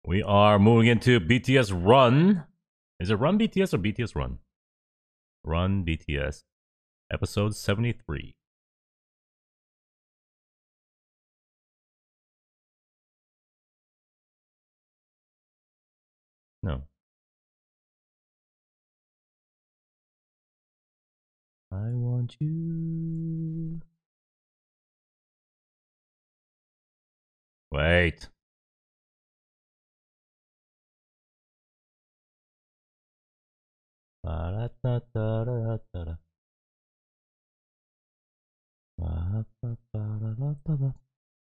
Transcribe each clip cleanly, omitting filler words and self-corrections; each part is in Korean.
We are moving into BTS Run. Is it Run BTS or BTS Run? Run BTS. Episode 73. No. I want you. Wait. Ba-da-da-da-da-da-da. Ba-ba-ba-da-da-da-da.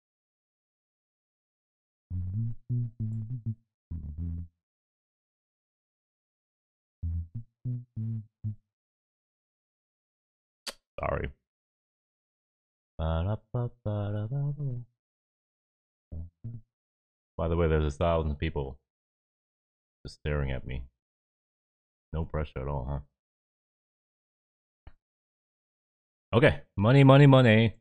Sorry. Ba-da-ba-ba-da-da-da. By the way, there's 1,000 people just staring at me. No pressure at all, huh? Okay, money, money, money.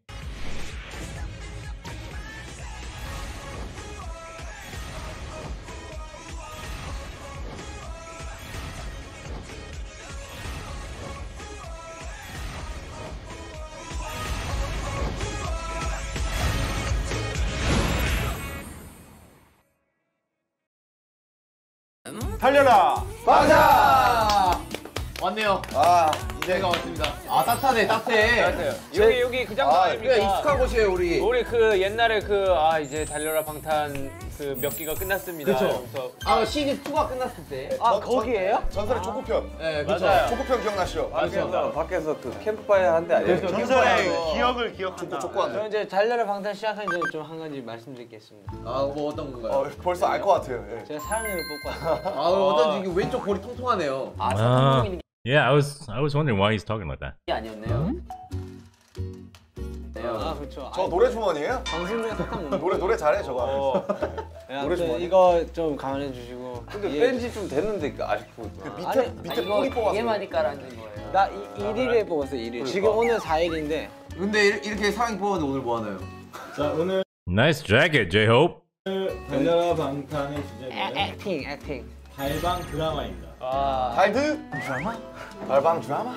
달려라 방탄! 왔네요. 아 저희가 왔습니다. 아 따뜻하네, 따뜻해. 여기 그 장소 아닙니까? 그냥 익숙한 곳이에요, 우리. 우리 그 옛날에 이제 달려라 방탄 그 몇 기가 끝났습니다. 그쵸. 그래서 아 시즌 2가 끝났을 때. 거기에요? 전설의 초코편. 네, 그쵸. 맞아요. 초코편 기억나시죠? 밖에서 그 캠프파이어 한데 아니에요? 전설의 기억을 기억한다. 저 이제 달려라 방탄 시작한 지 좀 한 가지 말씀드리겠습니다. 아, 뭐 어떤 건가요? 벌써 알 것 같아요. 예. 제가 사랑니를 뽑고 왔어요. 아, 어떤지 이게 왼쪽 볼이 통통하네요. Yeah, I was wondering why he's talking like that. 아니었네요. 아 그렇죠. 저 노래 주머니에요? 방송 중에 탁탁 먹는 노래 잘해 저거. 노래 주머니. 이거 좀 감안해 주시고. 근데 뺀지 좀 됐는데 아직도 그 밑에 뿌리 뽑았어. 이게만이 깔아준 거예요. 나 1일에 뽑았어요. 1일. 지금 오늘 4일인데. 근데 이렇게 사랑이 뽑았는데 오늘 뭐 하나요? 자, 오늘 Nice jacket, J-Hope. 달려라 방탄의 주제는 액팅. 달방 드라마입니다. 달드 드라마? 달방 드라마?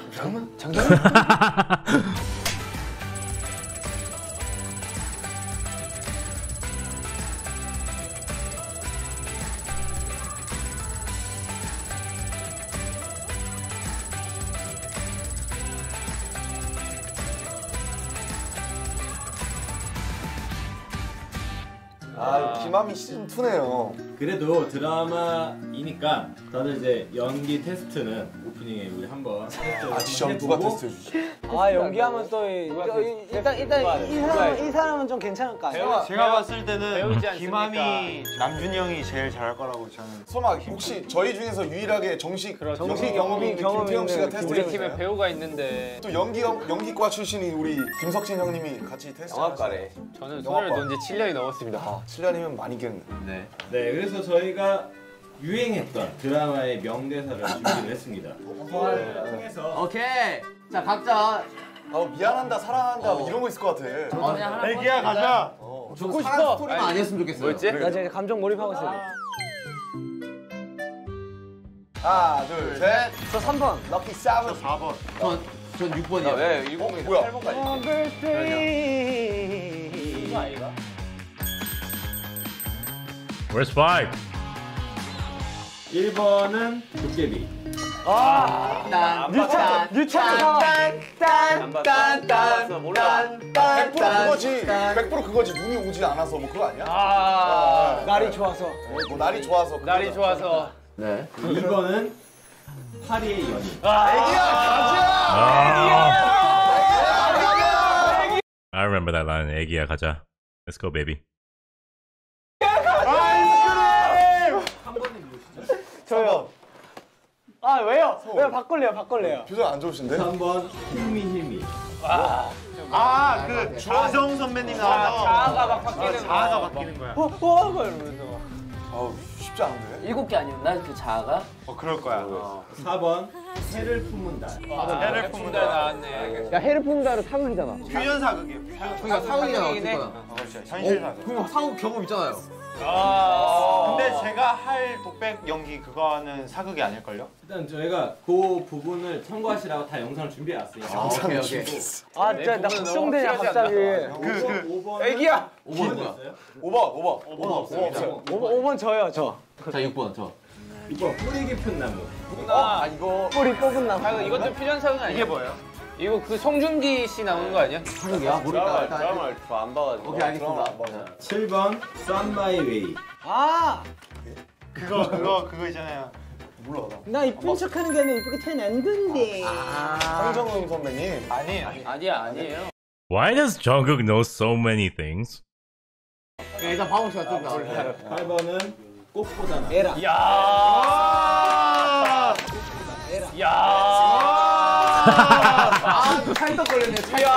김하미 시즌 2네요. 그래도 드라마이니까 다들 이제 연기 테스트는 오프닝에 우리 한번 진짜 누가 테스트 해주지? 연기하면 또 일단 이 사람은 좀 괜찮을까요? 제가 봤을 때는 배우지 않습니까? 김하미, 남준이 형이 제일 잘할 거라고 저는. 설마 혹시 저희 중에서 유일하게 정식 경험이 있는 경험이 김태형 씨가 있는 테스트 우리 해주세요? 팀에 배우가 있는데 또 연기과 출신인 우리 김석진 형님이 같이 테스트 영화과래. 저는 손을 놓은 지 7년이 넘었습니다. 7년이면 많이 겠네. 네. 네, 그래서 저희가 유행했던 드라마의 명대사를 준비를 했습니다. 통해서 오케이. 자, 각자 미안한다, 사랑한다 뭐 이런 거 있을 것 같아. 애기야 가자. 죽고 싶어. 스토리만 아니었으면 좋겠어요. 뭐였지? 나 지금 감정 몰입하고 있어요. 하나, 둘, 셋. 저 3번. 럭키 세븐. 4번. 전 6번이요. 왜 10이 뭐야? 8번까지? 이거 아이가? Where's 5? 1번은 도깨비. 딴 100% 그거지. 100% 그거지. 눈이 오지 않아서 뭐 그거 아니야? 날이 좋아서. 뭐 날이 좋아서. 날이 좋아서. 네. 2번은 파리의 연인. 애기야 가자. I remember that line. 애기야 가자. Let's go, baby. 저요. 왜요? 왜 바꿀래요? 표정 안 좋으신데? 3번 힐미. 그 주하성 선배님 나와서 자아가 막 바뀌는 거. 자아가 바뀌는 거야. 이러면서. 아우 쉽지 않은데? 7개 아니었나? 그 자아가? 그럴 거야. 4번 해를 품은 달. 해를 품은 달 나왔네. 야, 해를 품다는 사극이잖아. 휴연 사극이에요. 그러니까 사극이잖아, 어쨌거나. 현실 사극. 그럼 사극 경험 있잖아요. 근데 근데 제가 할 독백 연기 그거는 사극이 아닐걸요? 일단 저희가 그 부분을 참고하시라고 다 영상을 준비해왔으니까. 오케이. 아 진짜 나 걱정되냐 갑자기. 5번 애기야. 5번 뭐야? 5번 없어요. 5번 저요 저. 자 6번 저. 6번 뿌리 깊은 나무. 아 이거 뿌리 뽑은 나무. 아 이거 좀 필요한 사극 아니야? 이게 뭐예요? 이거 그 송중기 씨 나오는 거 아니야? 사극이야? 모르겠다. 일단. 드라마를 안 봐가지고. 오케이 알겠습니다. 7번 Sun My Way. 아. 그거 있잖아요. 몰라 나. 나 이쁜 척하는 게 아니라 이쁘게 태어난 건데. 황정음 선배님. 아니에요. Why does Jungkook know so many things? 일단 방금 씨가 좀 나올게. 8번은 꽃보다 나. 에라. 찰떡거렸네.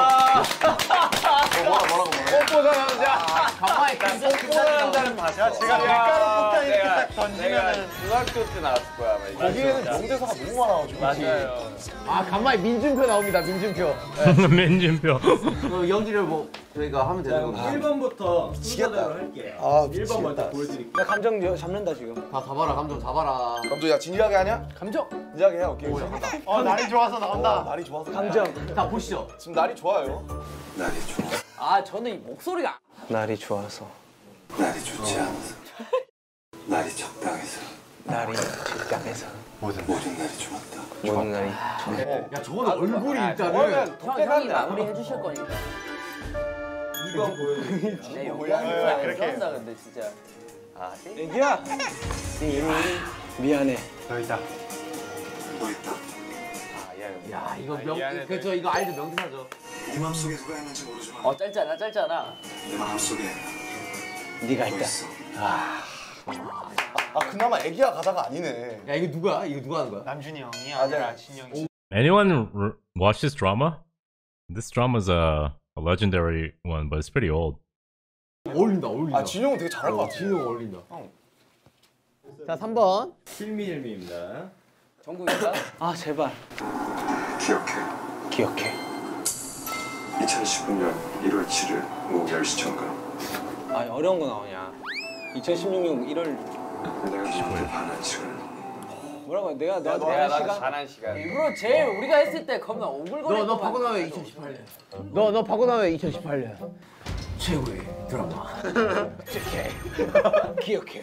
뭐라고? 꽃보다 남자. 가만히 있다. 꽃보다 남자는 봤어. 제가 밀가루 폭탄 이렇게 딱 내가 던지면은 중학교 때 나왔을 거야 아마 이거. 거기에는 명대사가 너무 많아가지고. 맞아요. 아 간만에 민준표 나옵니다. 민준표. 민준표. 그 연기를 뭐 저희가 하면 자, 되는 그럼 건가? 1번부터 순서대로 할게요. 아, 1번 먼저 보여드릴게요. 나 감정 잡는다 지금. 다 잡아라 감정 잡아라. 감독 야 진지하게 하냐? 감정. 진지하게 해. 오케이. 날이 좋아서 나온다. 날이 좋아서. 감정. 자 보시죠. 지금 날이 좋아요. 아 저는 이 목소리가 날이 좋아서. 날이 좋지 않아서 날이 적당해서 날이 적당해서. 모든 날이 좋았다. 모든 날이. 야 저거는 얼굴이 일단은. 형이 마무리 해주실 거니까. 2번 보여드릴게요. 내 뭐야, 영광이 안 그렇게. 좋아한다 근데 진짜. 애기야. 미안해. 여기다. 너 있다. 야 이거 그저 이거 알죠 명대사죠. 네 마음속에 누가 있는지 모르지만 짧잖아. 내 마음속에 네가 너 있다. 있어. 아 그나마 애기야 가다가 아니네. 야 이거 누구야? 이거 누가 하는 거야? 남준이 형이 아니라 진영이. Anyone watch this drama? This drama is a legendary one, but it's pretty old. 어울린다. 아 진영은 되게 잘할 것 같아. 진영 어울린다. 자 3번. 필미일미입니다. 정국이가 아 제발. 기억해. 기억해. 2019년 1월 7일 오후 10시 청각. 아 어려운 거 나오냐. 2016년 1월 내가 너한테 반한 시간. 뭐라고 해? 내가 내가 너한테 나도 시간. 반한 시간. 일부러 제일 우리가 했을 때 겁나 오글거리고. 너 바고 나면 2018년. 너 바고 나면 2018년. 최고의 드라마. 기억해.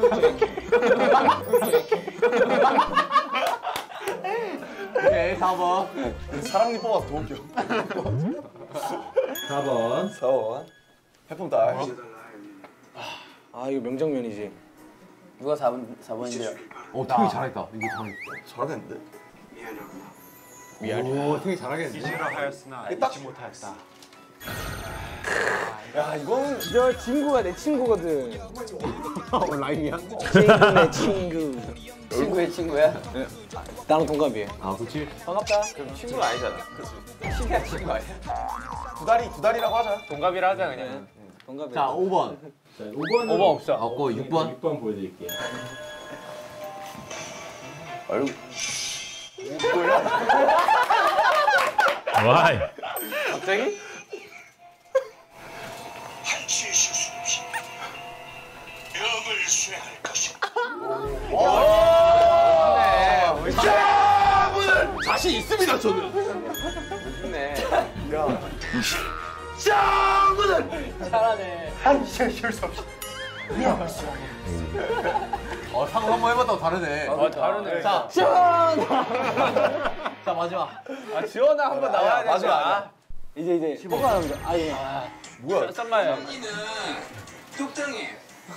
오케이 4번. 사랑니 뽑아서 더 웃겨. 4번 4번. 해품 딸. 아 이거 명장면이지. 누가 4번인데요? 되게 잘했다. 이거 잘하겠는데? 미안하구나. 오 되게 잘하겠는데. 잊으려 하였으나 딱- 잊지 못하였다. 야 이거는 저 친구가 내 친구거든. 라임이야? 친구 내 친구. 친구의 친구야? 나랑 동갑이에요. 아 그렇지. 반갑다. 그럼 친구는 아니잖아. 친구야 친구 아니야? 두 다리라고 하자. 동갑이라 하자 그냥. 동갑이야. 자 5번. 자, 5번은 5번 없어. 없고 6번. 6번 보여드릴게요. Why? 갑자기? 한치의 실수 없이 명을 수행할 것이다. 자신 있습니다 저는. 좋네. 잘하네. 상호 한번 해봤다고 다르네. 다르네. 자 마지막. 아 지원아 한번 나와야 돼. 마지막. 이제 뭐가 나온다. 아 예. 뭐야? 잠깐만요. 이는 뚝딱이.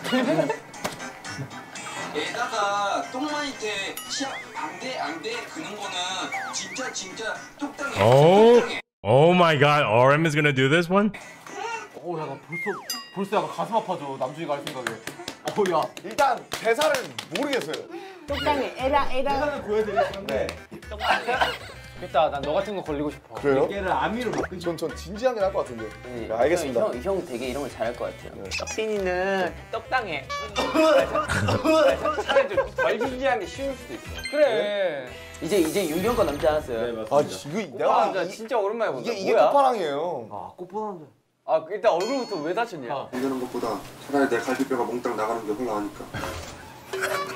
에다가 똥마이테 시합 안돼 그는 거는 진짜 뚝딱이. Oh my god, RM is gonna do this one? 오 약간 벌써 약간 가슴 아파져 남준이가 할 생각에. 야. 일단 대사를 모르겠어요. 똑당해. 에라. 하나는 보여드릴 건데 됐다. 난 너 같은 거 걸리고 싶어. 그래요? 얘를 아미로 바꾸죠. 전 진지하게 할 것 같은데. 네, 알겠습니다. 형 되게 이런 걸 잘할 것 같아요. 떡빈이는 떡당해. 차라리 좀덜 진지한 게 쉬울 수도 있어. 그래. 이제 6년 거 남지 않았어요? 네 아 맞습니다. 이거 내가 나 진짜 오랜만에 본다. 이게 뭐야? 끝판왕이에요. 아 꽃보다는. 아 일단 얼굴부터 왜 다쳤냐? 이러는 것보다 차라리 내 갈비뼈가 몽땅 나가는 게 홀라하니까.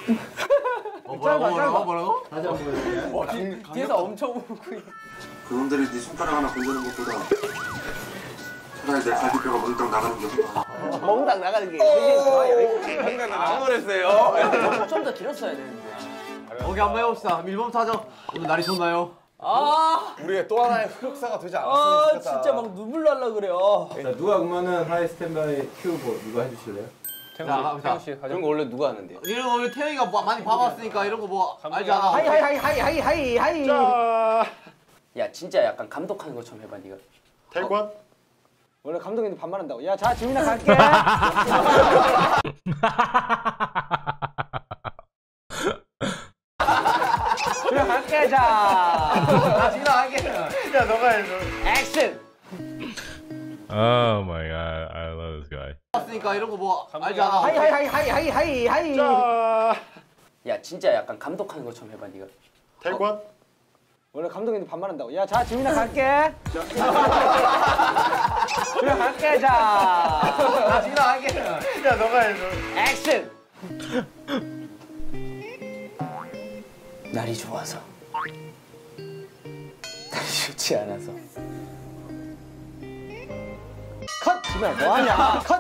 뭐라고? 다시 한번 보여줄게요. 뒤에서 엄청 울고 그놈들이 네 손가락 하나 건드는 것보다 차라리 내 갈비뼈가 몽땅 나가는 게 훨씬 멍당 나가는 게 되게 좋아요. 생각나 나온 거랬어요. 좀 더 길었어야 되는데. 거기 한번 해봅시다. 밀범 타죠. 오늘 날이 좋나요? 우리의 또 하나의 흑역사가 되지 않았으면 좋겠다. 진짜 막 눈물 날라 그래요. 자, 누가 그러면은 하이 스탠바이 큐 누가 해주실래요? 자, 이런 거 원래 누가 하는데요? 이런 거 우리 태영이가 뭐 많이 봐봤으니까 이런 거 뭐 알잖아. 하이. 자, 야 진짜 약간 감독하는 것처럼 해봐 네가. 태권. 원래 감독님도 반말한다고. 야, 자, 지민아 갈게. 그래 갈게 자. 나 지금 나갈게. 야, 너가 해줘. 액션. Oh my god, I love this guy. 봤으니까 이런 거 뭐 알잖아. 하이. 자, 야 진짜 약간 감독하는 것처럼 해봐 네가. 태권. 원래 감독님도 반말한다고. 야, 자, 지민아 갈게. 그래 갈게 자. 나 지금 나갈게. 야, 너가 해줘. 액션. 날이 좋아서. 날이 좋지 않아서. 컷. 지민아 뭐하냐? 컷.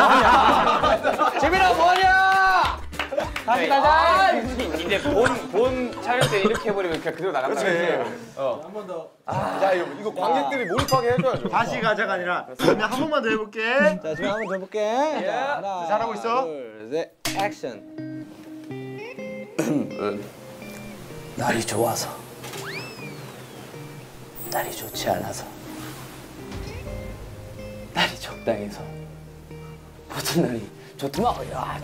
지민아 뭐하냐? 다시 가자. 이제 본 촬영 때 이렇게 해버리면 그냥 그대로 나간다. 한 번 더. 야, 이거 관객들이 몰입하게 해줘야죠. 다시 가자가 아니라 그냥 한 번만 더 해볼게. 자, 지민아 한번 더 해볼게. 자, 하나, 잘하고 있어. 둘, 셋. 액션. 날이 좋아서. 날이 좋지 않아서. 날이 적당해서. 모든 날이 좋더만. 야,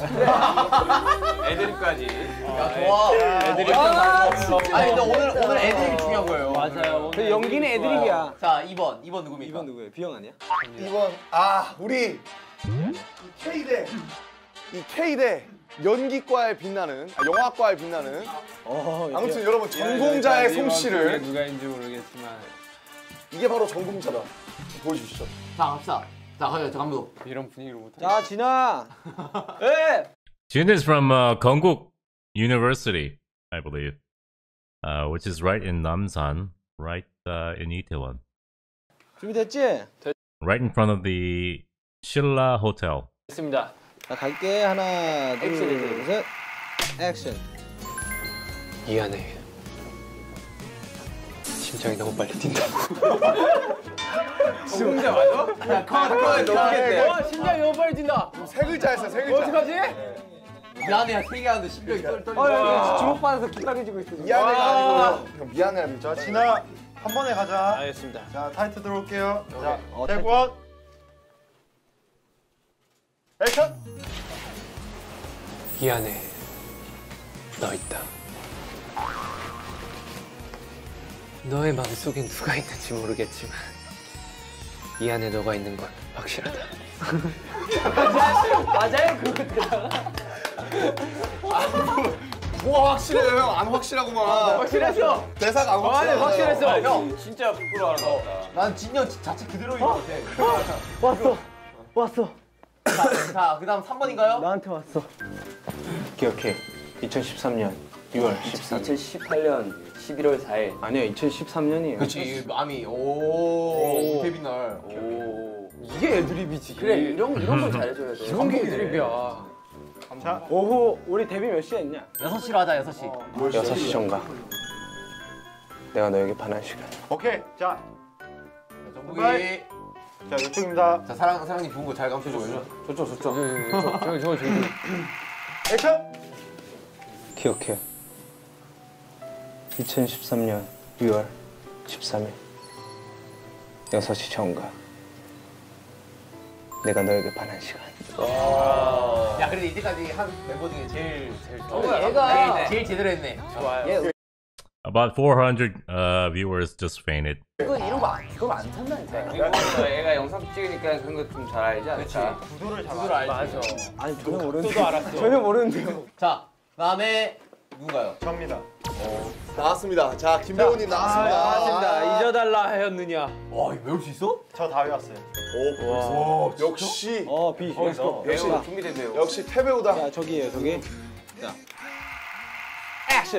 애들까지. 야 좋아. 아니 근데 오늘 애드립이 중요한 거예요. 맞아요. 그 연기는 애드립이야. 자 2번 누굽니까? 2번 누구예요? 비영 아니야? 2번. 우리 이 K대 연기과에 빛나는, 영화과에 빛나는. 아무튼 여러분 전공자의 솜씨를, 누가인지 모르겠지만 이게 바로 전공자다. 보여주시죠. 자 갑시다. 자 가요 저 감독. 이런 분위기를 못. 자, 진아. 예. Jin is from Kongguk University, I believe, which is right in Namsan, right in Itaewon, 준비됐지? right in front of the Shilla Hotel. 됐습니다. 자, 갈게. 하나, 둘, 셋. 액션. 미안해. 심장이 너무 빨리 뛴다. 진짜 맞아? 야 컷 넘겠대. 심장이 너무 빨리 뛴다. 세 글자 했어, 세 글자. 어떡하지? 미안해 세게 하는데 심장이 떨리네. 주목받아서 기빨개지고 있어. 미안해가 아니고요. 형 미안해야 돼. 자, 진아 한 번에 가자. 알겠습니다. 자, 타이틀 들어올게요. 자, 타이틀. 태권. 액션. 미안해. 너 있다. 너의 마음속엔 누가 있는지 모르겠지만 이 안에 너가 있는 건 확실하다. 맞아요 그거. 뭐 확실해요, 형. 안 확실하구만. 확실했어. 대사가 안 확실해. 확실했어. 형 진짜 부끄러워하는 것 같다. 난 진영 자체 그대로인 것 같아. 왔어. 자 그다음 3번인가요? 나한테 왔어. 기억해. 2013년 6월 2018년 11월 4일. 아니야 2013년이에요. 그렇지 마미. 오 데뷔 날. 이게 애드립이지. 그래 이런 걸 잘해줘야 돼. 이런 게 애드립이야. 오후 우리 데뷔 몇 시에 했냐? 6시로 하자 6시. 6시 전가. 내가 너에게 반한 시간. 오케이. 자, 정국이. 자, 이쪽입니다. 자 사랑님 부은 거 잘 감춰줘요. 좋죠. 저. 액션. 기억해. 2013년 6월 13일 6시 전가. 내가 너에게 반한 시간. 야 그래도 이제까지 한 멤버 중에 제일 얘가 제일 제대로 했네. 얘 About 400 viewers just fainted. 이거 이런 거 안 탄다니까. 그리고 애가 영상 찍으니까 그런 거 좀 잘 알지 않을까? 구도를 알지. 맞아. 아니 전혀 모르는데. 전혀 모르는데요. 자 다음에 누군가요? 접니다. 나왔습니다. 자, 김배우님 나왔습니다. 잊어달라 하였느냐. 와 이거 외울 수 있어? 저 다 외웠어요. 오, 벌써. 역시. 비. 역시 배우 준비된 배우. 역시 태배우다. 자, 저기예요, 저기. 자. 액션.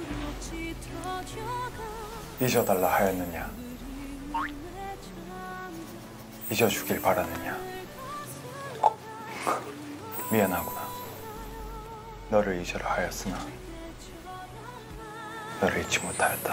잊어달라 하였느냐? 잊어주길 바라느냐? 미안하구나. 너를 잊으라 하였으나 너를 잊지 못하였다.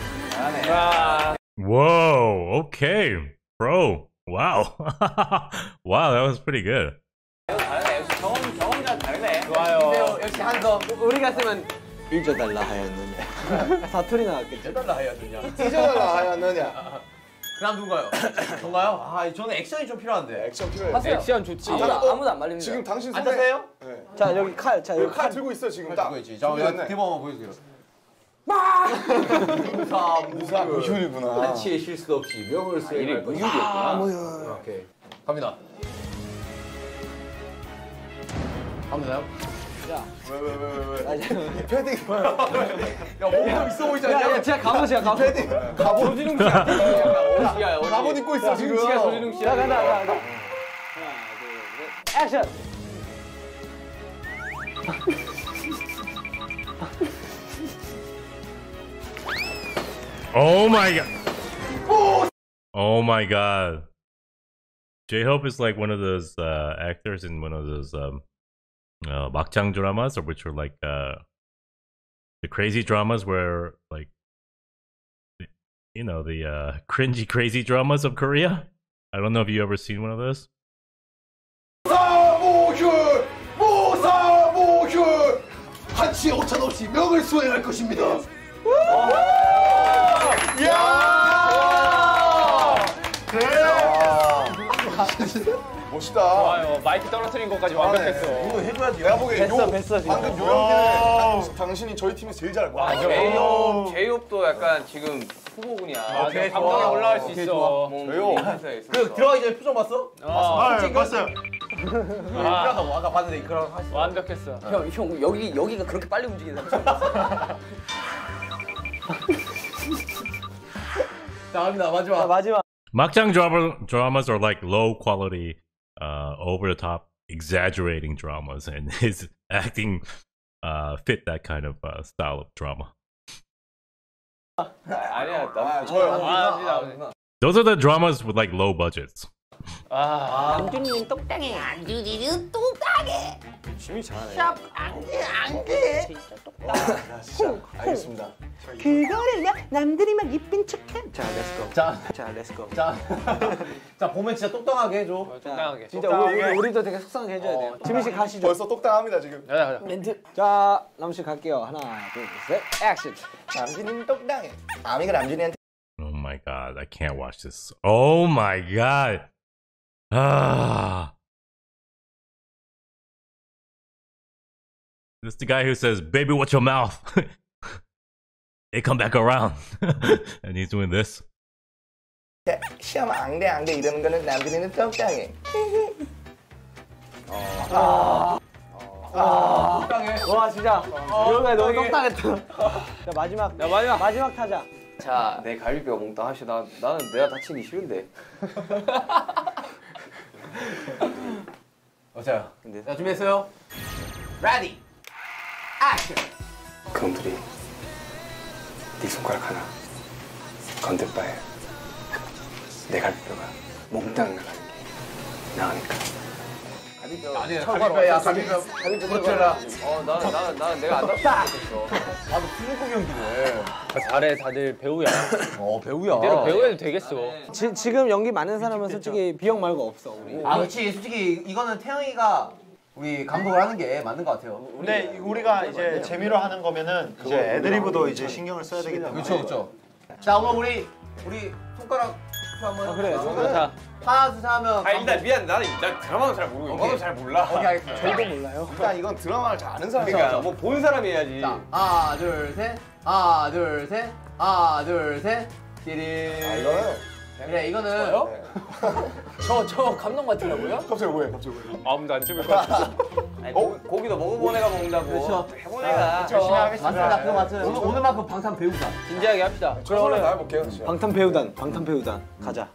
Whoa, okay, bro. Wow. Wow, that was pretty good. 다르네. 역시 경험자 다르네. 좋아요. 역시 한성. 우리가 쓰면 잊어달라 하였느냐. 사투리 나왔겠지. 해달라 하였느냐. 잊어달라 하였느냐? 그다음 누군가요? 전가요? 아, 저는 액션이 좀 필요한데. 액션 필요해. 하세요. 액션 좋지. 아무도 안 말립니다. 지금 당신 손에 앉으세요? 네. 자 여기 칼. 자 여기 여기 칼 들고 있어 지금 딱. 들고 있지. 자, 준비됐네. 여기 대본 한번 보여주세요. 무사 무효이구나. 한치의 실수 없이 명을 수행할 것이다. 무율이었구나. 오케이. 갑니다. 갑니다요? 왜? 이 패딩. 야, 몸도 있어 보이지 않냐? 야 진짜 갑옷이야 갑옷. 패딩. 갑옷. 조진웅 씨 같아. 어디야, 어디? 갑옷 입고 있어 지금. 눈치가 조진웅 씨야. 자 간다. 액션. Oh my god. Oh my god. J-Hope is like one of those actors in one of those 막장 dramas, or which are like the crazy dramas where like you know the cringy crazy dramas of Korea. I don't know if you ever seen one of those. 무사무효 한치의 오찬 없이 명을 수행할 것입니다. 멋있다. 좋아요. 마이크 떨어뜨린 것까지 완벽했어. 이거 해줘야지. 내가 보기엔 뱄어 지금. 방금 요 연기는 당신이 저희 팀에서 제일 잘할 거야. 제이홉도 약간 지금 후보군이야. 오케이, 감독에 좋아. 올라갈 수 오케이, 있어. 좋아. 왜요? 그 들어가기 전에 표정 봤어? 봤어요. 이끌어가고 아까 봤는데 이끌어 하시죠. 완벽했어. 형 여기가 그렇게 빨리 움직이는 사람 처음 봤어. 자, 갑니다. 마지막. 자 마지막. 막장 dramas are like low quality, over the top, exaggerating dramas, and his acting fit that kind of style of drama. 아니야, 나. 좋아요. Those are the dramas with like low budgets. 남준님 똑당해. 안주리는 똑딱해. 심이 잘하네. 샵 안돼. 알겠습니다. 그거를 남들이 막 이쁜 척해. 자 렛츠고. 자, 렛츠고. 자 보면 진짜 똑당하게 해줘. 적당하게. 진짜 우리도 되게 속상하게 해줘야 돼요. 지민 씨 가시죠. 벌써 똑당합니다 지금. 가자. 멘트. 자 남준 씨 갈게요. 하나 둘 셋. 액션. 남준이는 똑당해. 아미가 남준이한테. Oh my god, I can't watch this. Oh my god. Ah. This is the guy who says, "Baby, watch your mouth." They come back around, and he's doing this. 시험 앙대 이러는 거는 남준이는 똑당해. 똑당해. 와 진짜 이거가 너무 똑당했다. 자 마지막. 야, 마지막 타자. 자, 내 갈비뼈가 몽땅 하시. 나는 내가 다치기 싫은데. 자, 근데 자 준비했어요? 레디. 액션. 그놈들이 네 손가락 하나 건들 바에 내 갈비뼈가 몽땅 나가는 게 나으니까. 아니야, 갈비뼈야, 갈비뼈. 그렇잖아. 나는 내가 안 다쳤어. 나도 풀고 경기네. 잘해, 다들 배우야. 배우야. 이대로 배우해도 되겠어. 지금 연기 많은 사람은 솔직히 비용 말고 없어 우리. 아, 그렇지. 솔직히 이거는 태영이가 우리 감독을 하는 게 맞는 것 같아요. 근데 우리가 이제 재미로 하는 거면은 이제 애드리브도 이제 신경을 써야 되기 때문에. 그렇죠. 자, 오늘 우리 손가락 한번. 그래. 자, 하나 둘 셋 하면. 일단 미안. 나 드라마는 잘 모르고. 너도 잘 몰라. 오케이, 알겠습니다. 저희도 몰라요. 일단 이건 드라마를 잘 아는 사람이. 그러니까 뭐 본 사람이 해야지. 자, 하나 둘 셋. 하나 둘 셋. 하나 둘 셋. 띠리. 이거는. 그래, 이거는. 저 감독 같더라고요. 갑자기 왜? 아무도 안 찍을 것 같아. 고기도 먹어본 애가 먹는다고. 그렇죠. 해본 애가. 열심히 하겠습니다. 맞습니다. 그거 맞아요. 오늘만큼 방탄 배우자. 진지하게 합시다. 최선을 다해볼게요. 진짜. 방탄 배우단 가자.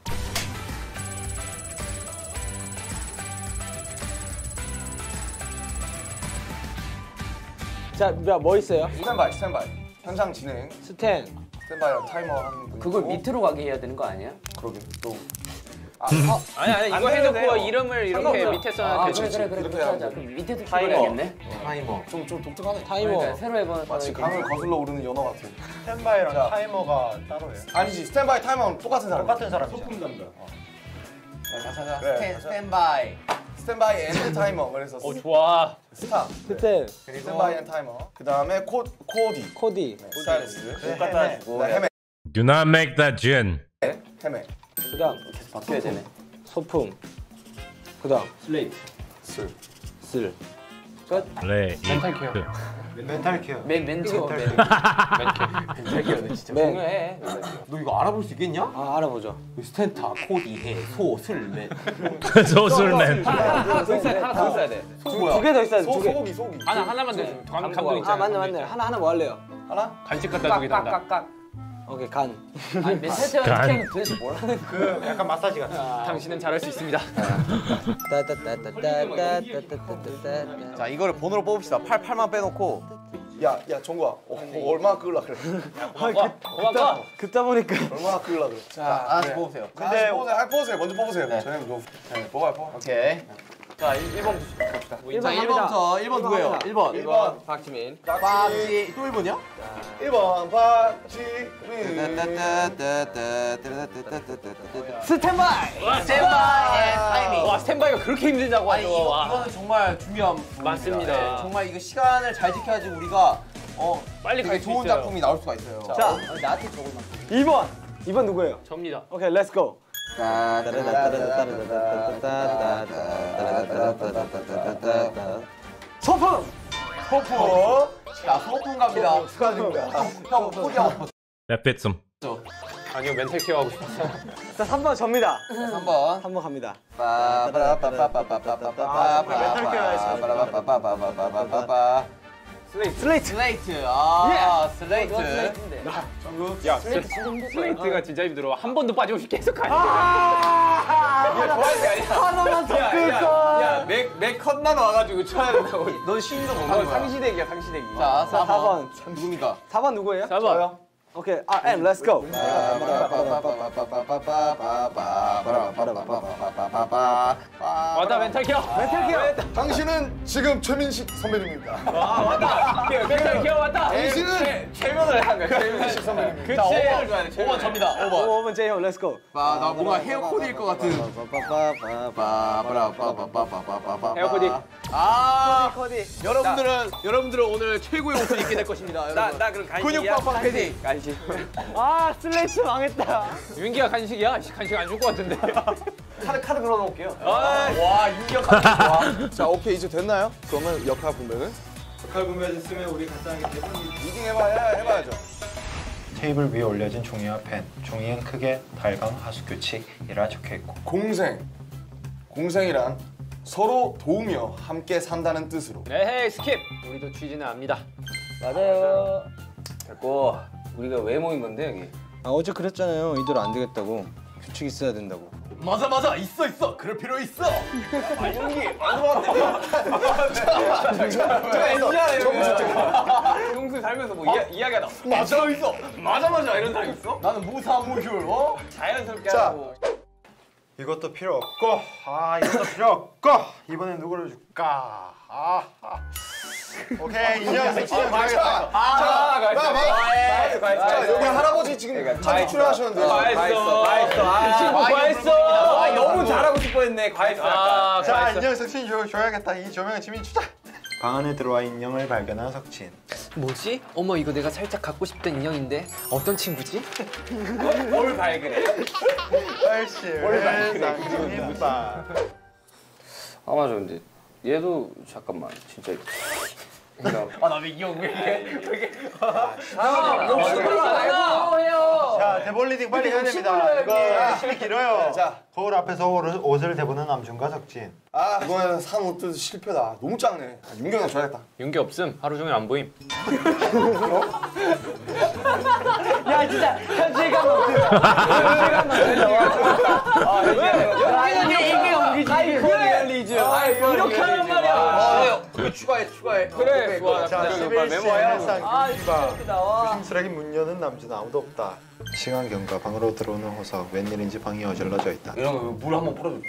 자, 뭐 있어요? 스탠바이. 현장 진행. 스탠바이랑 타이머 하는 분. 그걸 밑으로 가게 해야 되는 거 아니야? 그러게 또. 아니 이거 해놓고 이름을 이렇게 밑에 써놔도 그래 그렇게 하자. 그럼 밑에도 키워야겠네. 타이머. 좀 독특하네. 그러니까 새로 해봐. 마치 강을 거슬러 오르는 연어 같아. 스탠바이랑 타이머가 따로예요. 아니지 스탠바이 타이머는 똑같은 사람. 똑같은 사람이죠. 소품 담당. 자자자. 스탠바이. 스탠바이 앤드 타이머. 그래서 좋아. 스탑. 스탠바이 앤드 타이머. 그 다음에 코디. 스타일리스트. 옷 갖다 주고. 헤메. Do not make that gin. 헤메. 그다음 계속 바뀌어야 되네. 소품. 그다음 슬레이트. 쓸. 멘탈 케어. 멘탈 케어. 멘티어. 멘티어는 진짜 중요해. 너 이거 알아볼 수 있겠냐? 아, 알아보죠. 스탠타, 코디, 해, 소, 슬, 맨. 소술맨. 하나 더 있어야 돼. 두 개 더 있어야 돼. 두 개. 소고기. 하나만 더. 감독 아, 있잖아. 맞네. 하나 뭐 할래요? 하나? 간식 갖다 주기 담당. 오케이, 간. 아니 멘탈 간. 도대체 뭘 하는 거야? 그 약간 마사지 같은. 당신은 잘할 수 있습니다. 자, 이거를 번호로 뽑읍시다. 88만 빼놓고. 야 종구야. 얼마나 끌라 그래. 고마워. 긋다 보니까 얼마나 끌라 그래. 자, 하나씩 뽑으세요. 근데 뽑으세요. 먼저 뽑으세요. 저녁 뭐. 뽑아. 오케이. 자 1번 갑시다. 자, 1번부터 1번 누구예요? 1번. 박지민. 박지. 또 1번이야? 1번 박지민. 스탠바이. 와 스탠바이가 그렇게 힘들다고 아니, 하죠. 와. 이거는 정말 중요한 부분입니다. 맞습니다. 네, 정말 이거 시간을 잘 지켜야지 우리가 빨리 되게 갈 수 좋은 있어요. 작품이 나올 수가 있어요. 자, 나한테 저걸 막. 2번 누구예요? 접니다. 오케이, 렛츠 고. 소품. 자, 소품 갑니다. 축하드립니다. 형, 코디하고 That fits him. 아니요 멘탈 케어 하고 싶었어요. 자, 3번 접니다. 3번. 3번 갑니다. 슬레이트. 슬레이트. 슬레이트. 야 슬레이트가 진짜 힘들어. 한 번도 빠짐없이 계속 가야 하나만 더 끌까? 야맥 컷만 와가지고 쳐야 된다고. 넌 신도 못 하는 거야. 상시대기야 상시대기. 자, 4번. 누굽니까? 4번 누구예요? 4번. 오케이, RM, 렛츠 고. 왔다 멘탈 케어. 당신은 지금 최민식 선배님입니다. 왔다. 멘탈 케어 왔다. 당신은 최면을 한 거야. 최민식 선배님입니다. 그치. 5번을 줘야 돼. 5번 접니다. 5번. 5번 제이홉, 렛츠 고. 나 뭔가 헤어 코디일 것 같은. 헤어 코디. 코디. 여러분들은 오늘 최고의 옷을 입게 될 것입니다. 나 그럼 간식이야. 근육 빡빡 패딩. 간식. 아, 슬레이트 망했다. 윤기가 간식이야? 간식 안 줄 것 같은데. 카드 걸어놓을게요. 와, 윤기가 좋아. 자 오케이 이제 됐나요? 그러면 역할 분배는? 역할 분배했으면 우리 간단하게 대본 리딩 해봐야죠. 테이블 위에 올려진 종이와 펜. 종이엔 크게 달강 하수규칙이라 적혀있고. 공생이란 서로 도우며 함께 산다는 뜻으로. 네 스킵. 우리도 취지는 압니다. 맞아요. 됐고 우리가 왜 모인 건데 여기? 아, 어제 그랬잖아요. 이대로 안 되겠다고. 규칙 있어야 된다고. 맞아. 있어. 그럴 필요 있어. 평소 살면서 뭐 이야기하다. 맞아 있어. 맞아 이런 사람 있어? 나는 무사무휴. 자연스럽게 자. 하고. 이것도 필요 없고, 이것도 필요 없고, 이번엔 누구를 줄까? 오케이, 인형 섹시한 줘야겠다. 자 여기 할아버지 지금 자주 출연하셨는데. 과했어. 친구 과했어. 너무 잘하고 싶어했네. 과했어. 자, 인형 섹시 줘야겠다. 이 조명에 지민 주자. 방 안에 들어와 인형을 발견한 석진. 뭐지? 어머 이거 내가 살짝 갖고 싶던 인형인데 어떤 친구지? 뭘 발그래? 얼씨를 쌍둥이빠. 아 맞아 근데 얘도 잠깐만 진짜. 나왜 이 형 왜 이렇게? 자, 대본 리딩 빨리 해야 됩니다. 이거 시간이 길어요. 자, 거울 앞에서 옷을 대보는 남준과 석진. 이번에는 산 옷도 실패다. 너무 작네. 윤경이 줘야겠다. 윤기 없음. 하루 종일 안 보임. 야, 진짜 현실감 없어. 현실감 없어. 이게 옮기지. 리얼리즘. 이렇게 하란 말이야. 그래 추가해. 그래 좋아. 자, 메모야. 조심스레게 문 여는 남자는 아무도 없다. 시간 경과 방으로 들어오는 호석. 웬일인지 방이 어질러져 있다. 이런 물 한번 뿌려줘.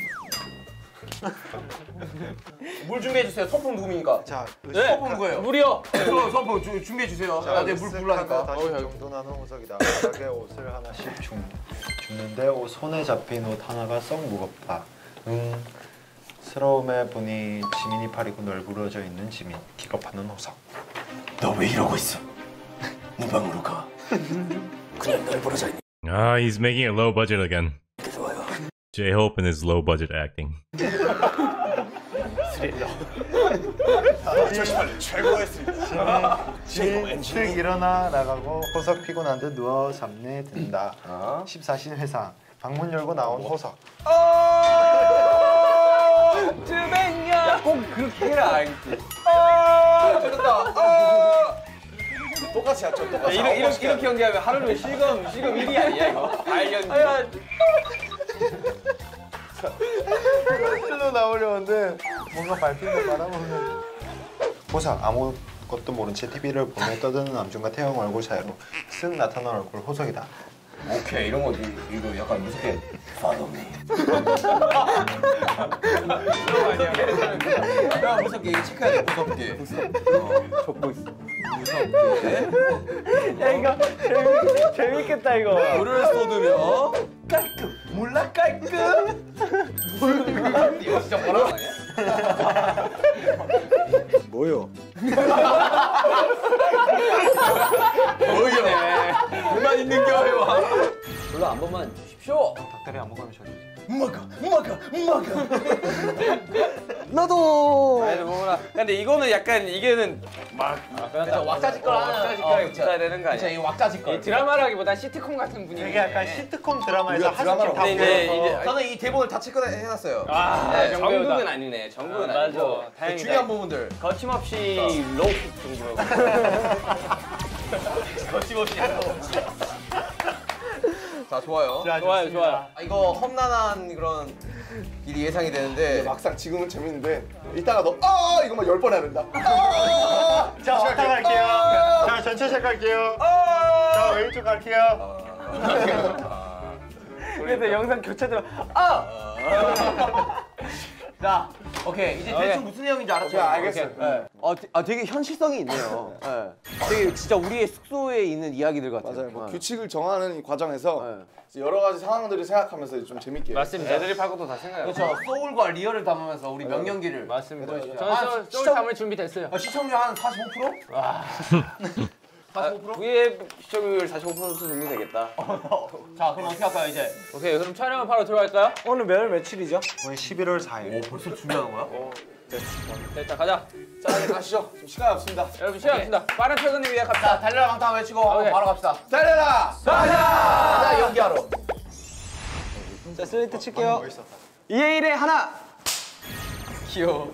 물 준비해 주세요. 선풍 누굽니까? 자, 선풍 누구예요? 물이요. 선풍 준비해 주세요. 나 이제 물 불라니까. 다시 정돈하는 호석이다. 바닥에 옷을 하나씩 줍는데 손에 잡힌 옷 하나가 썩 무겁다. 스러움에 보니 지민이 팔이고 널브러져 있는 지민. 기겁하는 호석. 너 왜 이러고 있어? 네 방으로 가. 그냥 널브러져 있니? He's making it low budget again. J-Hope and his low budget acting. 2018년 최고의 스릴. 씩 일어나 나가고 호석 피곤한 듯 누워 잠내 든다. 14신 회상. 방문 열고 나온 호석. 야, 꼭 그렇게 해라. 알겠지? 됐다. 똑같이 하죠. 똑같이. 이렇게 연기하면 하루는 실검 1위 아니야 이거? 발연기. 실로 나오려는데 뭔가 밟힌 거 바라보는 호석. 아무것도 모른 채 TV를 보며 떠드는 남준과 태영 얼굴 사이로 쓱 나타난 얼굴 호석이다. 오케이 이런 거 이거 약간 무섭게. Follow me. 야 무섭게 이거 체크해야 돼. 무섭게. 적고 있어. 무섭게. 야 이거 재밌겠다 이거. 물을 쏟으며 깔끔. 몰라 깔끔. 이거 진짜 뭐라고 하냐? 뭐요? 뭐요? 그만 있는 거요. 별로 한 번만 주십시오. 닭다리 안 먹으면 저리. 음악가. 나도. 아니 뭐라. 근데 이거는 약간 이게는 그렇죠. 왁자지껄 하는. 붙어야 되는 거 아니야? 이 왁자지껄. 드라마라기보다 시트콤 같은 분위기. 되게 약간 시트콤 드라마에서 하스킨 다 이제 저는 이 대본을 다 체크해놨어요. 정극은 아니네. 정극은 아니고. 맞아. 중요한 부분들. 거침없이 로우 정도라고. 거침없이. 자 좋아요. 좋아요. 이거 험난한 그런 일이 예상이 되는데 막상 지금은 재밌는데 이따가 너 이거만 10번 해야 된다. 자, 시작할게요. 자, 전체 시작할게요. 자, 왼쪽 갈게요. 그래도 영상 교체되면 자 오케이 이제 대충 무슨 내용인지 알았죠? 알겠어요. 네. 되게 현실성이 있네요. 네. 되게 진짜 우리의 숙소에 있는 이야기들 같아요. 맞아요. 뭐 규칙을 정하는 이 과정에서 여러 가지 상황들을 생각하면서 좀 재밌게. 맞습니다. 애들이 팔고도 다 생각해요. 그렇죠. 소울과 리얼을 담으면서 우리 명령기를. 맞습니다. 저는 소울 담을 준비 됐어요. 시청률 한 45%? 45%? 위에 시청률 45% 정도 되겠다. 자 그럼 어떻게 할까요 이제? 오케이 그럼 촬영을 바로 들어갈까요? 오늘 며칠이죠? 오늘 11월 4일. 벌써 준비하는 거야? 됐다 가자. 자 이제 가시죠. 좀 시간이 없습니다. 여러분 시간 없습니다. 빠른 퇴근을 위해 갑시다. 자 달려라 방탄 외치고 오케이. 바로 갑시다. 달려라. 가자 연기하러. 자 슬레이트 칠게요. 2의 1에 하나. 귀여워.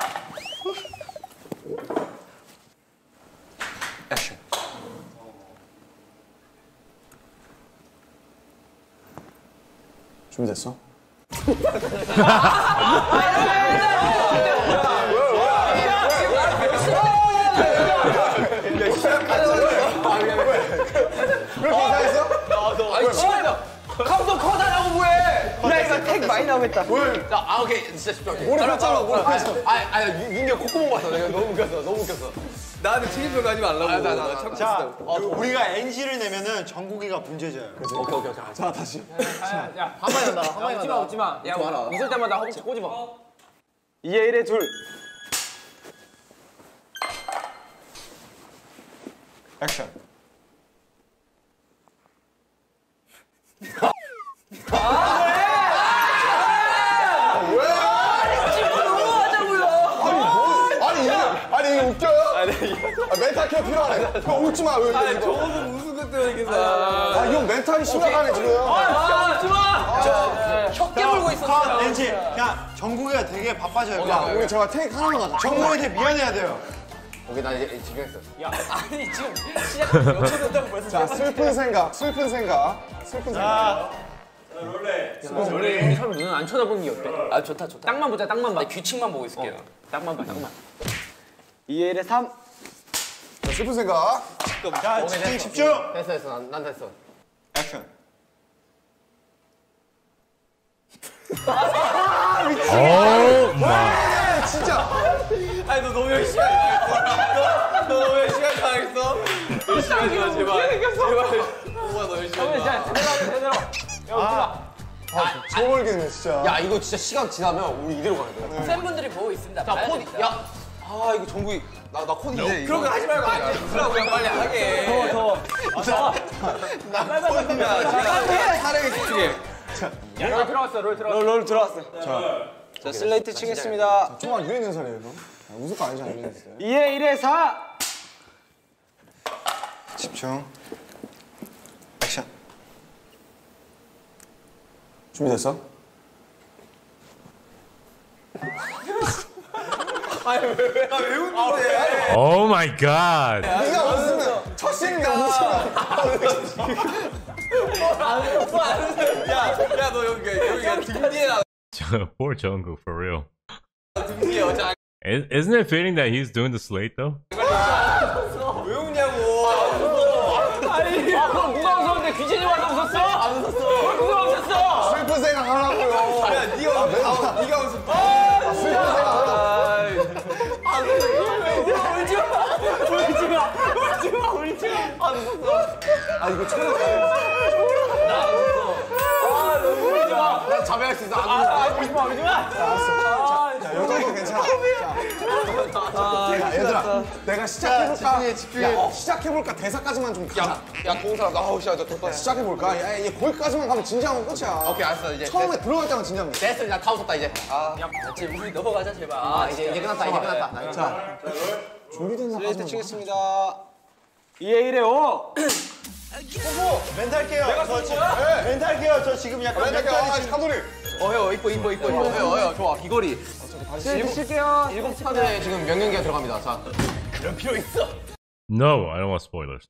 액션. 준비됐어? 아니 치마다 감독 커다라고 뭐해? 야 이거 택 많이 나오겠다. 자 오케이 진짜 집중할게. 머리 폈잖아. 머리 폈어. 아니 윤경 콧구멍 봤어. 내가 너무 웃겼어. 나한테 책임져 가지 말라고. 나 참고 자, 있어. 우리가 NG를 내면은 정국이가 문제져요. 오케이. 자 다시. 한 방에 간다. 웃지 마. 야 웃을 때마다 허벅지 꼬집어. 2의 1에 둘. 액션. 아니 이게 웃겨요? 멘탈 케어 필요하네. 형 웃지 마. 저도 무슨 그때 얘기했어. 형 멘탈이 심각하네 지금. 웃지 마. 혀 깨물고 있었어. NG. 야, 정국이가 되게 바빠져요. 우리 제가 테이크 하나만 가자. 정국이한테 미안해야 돼요. 오케이 나 이제 집중했어. 야 아니 지금 시작 몇 초 됐다고 벌써. 자 슬픈 생각. 우리 서로 눈은 안 쳐다보는 게 어때? 아 좋다 좋다. 땅만 보자, 땅만 봐. 규칙만 보고 있을게요. 땅만 봐, 땅만. 2의 1에 3. 자, 슬픈 생각. 자, 집중. 됐어, 난 됐어. 액션. Oh my. 진짜. 아니 너 너무 열심히 당했어. 너 너무 열심히 당했어. 열심히 하지 마 제발. 제발. 오빠 너 열심히 하지 마. 제대로. 소울겠네 진짜. 야, 이거 진짜 시간 지나면 우리 이대로 가야 돼. 팬분들이 보고 있습니다. 자, 봐야 코디. 됩니다. 야, 아, 이거 정국이. 나 코디 이제. 그런 거 하지 말고 그러고 그냥 빨리 하게. 나 코디야. 촬영에 집중해. 롤 들어왔어, 롤 들어왔어. 롤 들어왔어. 자, 슬레이트 치겠습니다. 총알 유해 있는 살이에요, 너? 무조건 아니잖아, 유해 있어요. 2의 1에 4. 집중. 액션. 준비됐어? 왜 웃는데? Oh my god. 네가 웃으면 첫 씬인데 웃으면. 야너 여기가 등 뒤에 나. Poor Jungkook for real. 등 뒤에 여자. Isn't it fitting that he's doing the slate though? 왜 웃냐고. 아니, 그럼 누가 웃었는데 귀신이 와서 웃었어? 안 웃었어. 왜 누가 웃었어? 슬픈 생각 하라고요. 야 네가 웃었어. 슬픈 생각 하라고. 아, 이거 촬영. 나 자백할 수 있어. 울지 마. 자, 요 정도 괜찮아. 자, 얘들아, 내가 시작해볼까? 집중해. 야, 시작해볼까? 대사까지만 좀 가자. 야, 공사람 아우 씨, 저 덥다. 시작해볼까? 야, 얘 거기까지만 가면 진지한 건 끝이야. 오케이, 알았어. 이제 처음에 들어갈 때만 진지한 거. 됐어. 나 다 웃었다 이제. 아, 지금 우리 넘어가자 제발. 이제 끝났다. 이제 끝났다. 자, 준비된 슬레이트 치겠습니다. 2의 1에 5. 멘트 할게요. 멘트 할게요. 저 지금 약간 사돌이. 이뻐. 좋아. 귀걸이. 슬레이트 칠게요. 7스타들에 지금 명령기가 들어갑니다. 자. No, I don't want spoilers.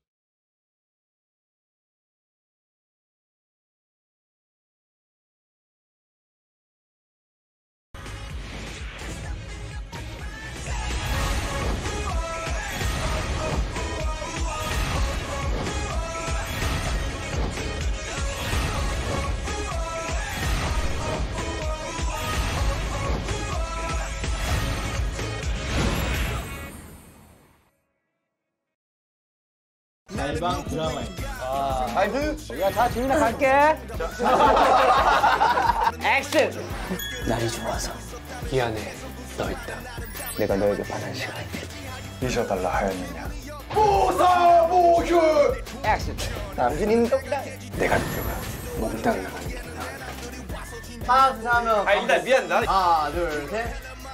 날방 드라마입니다. 야, 다 지민아 갈게. 액션. 날이 좋아서 이 안에 너 있다. 내가 너에게 반한 시간. 미셔달라 하였느냐. 액션. 남준이는 내가 누가 몽땅 나가는 게 하나, 둘, 셋 하면. 일단 미안 나. 하나, 둘, 셋.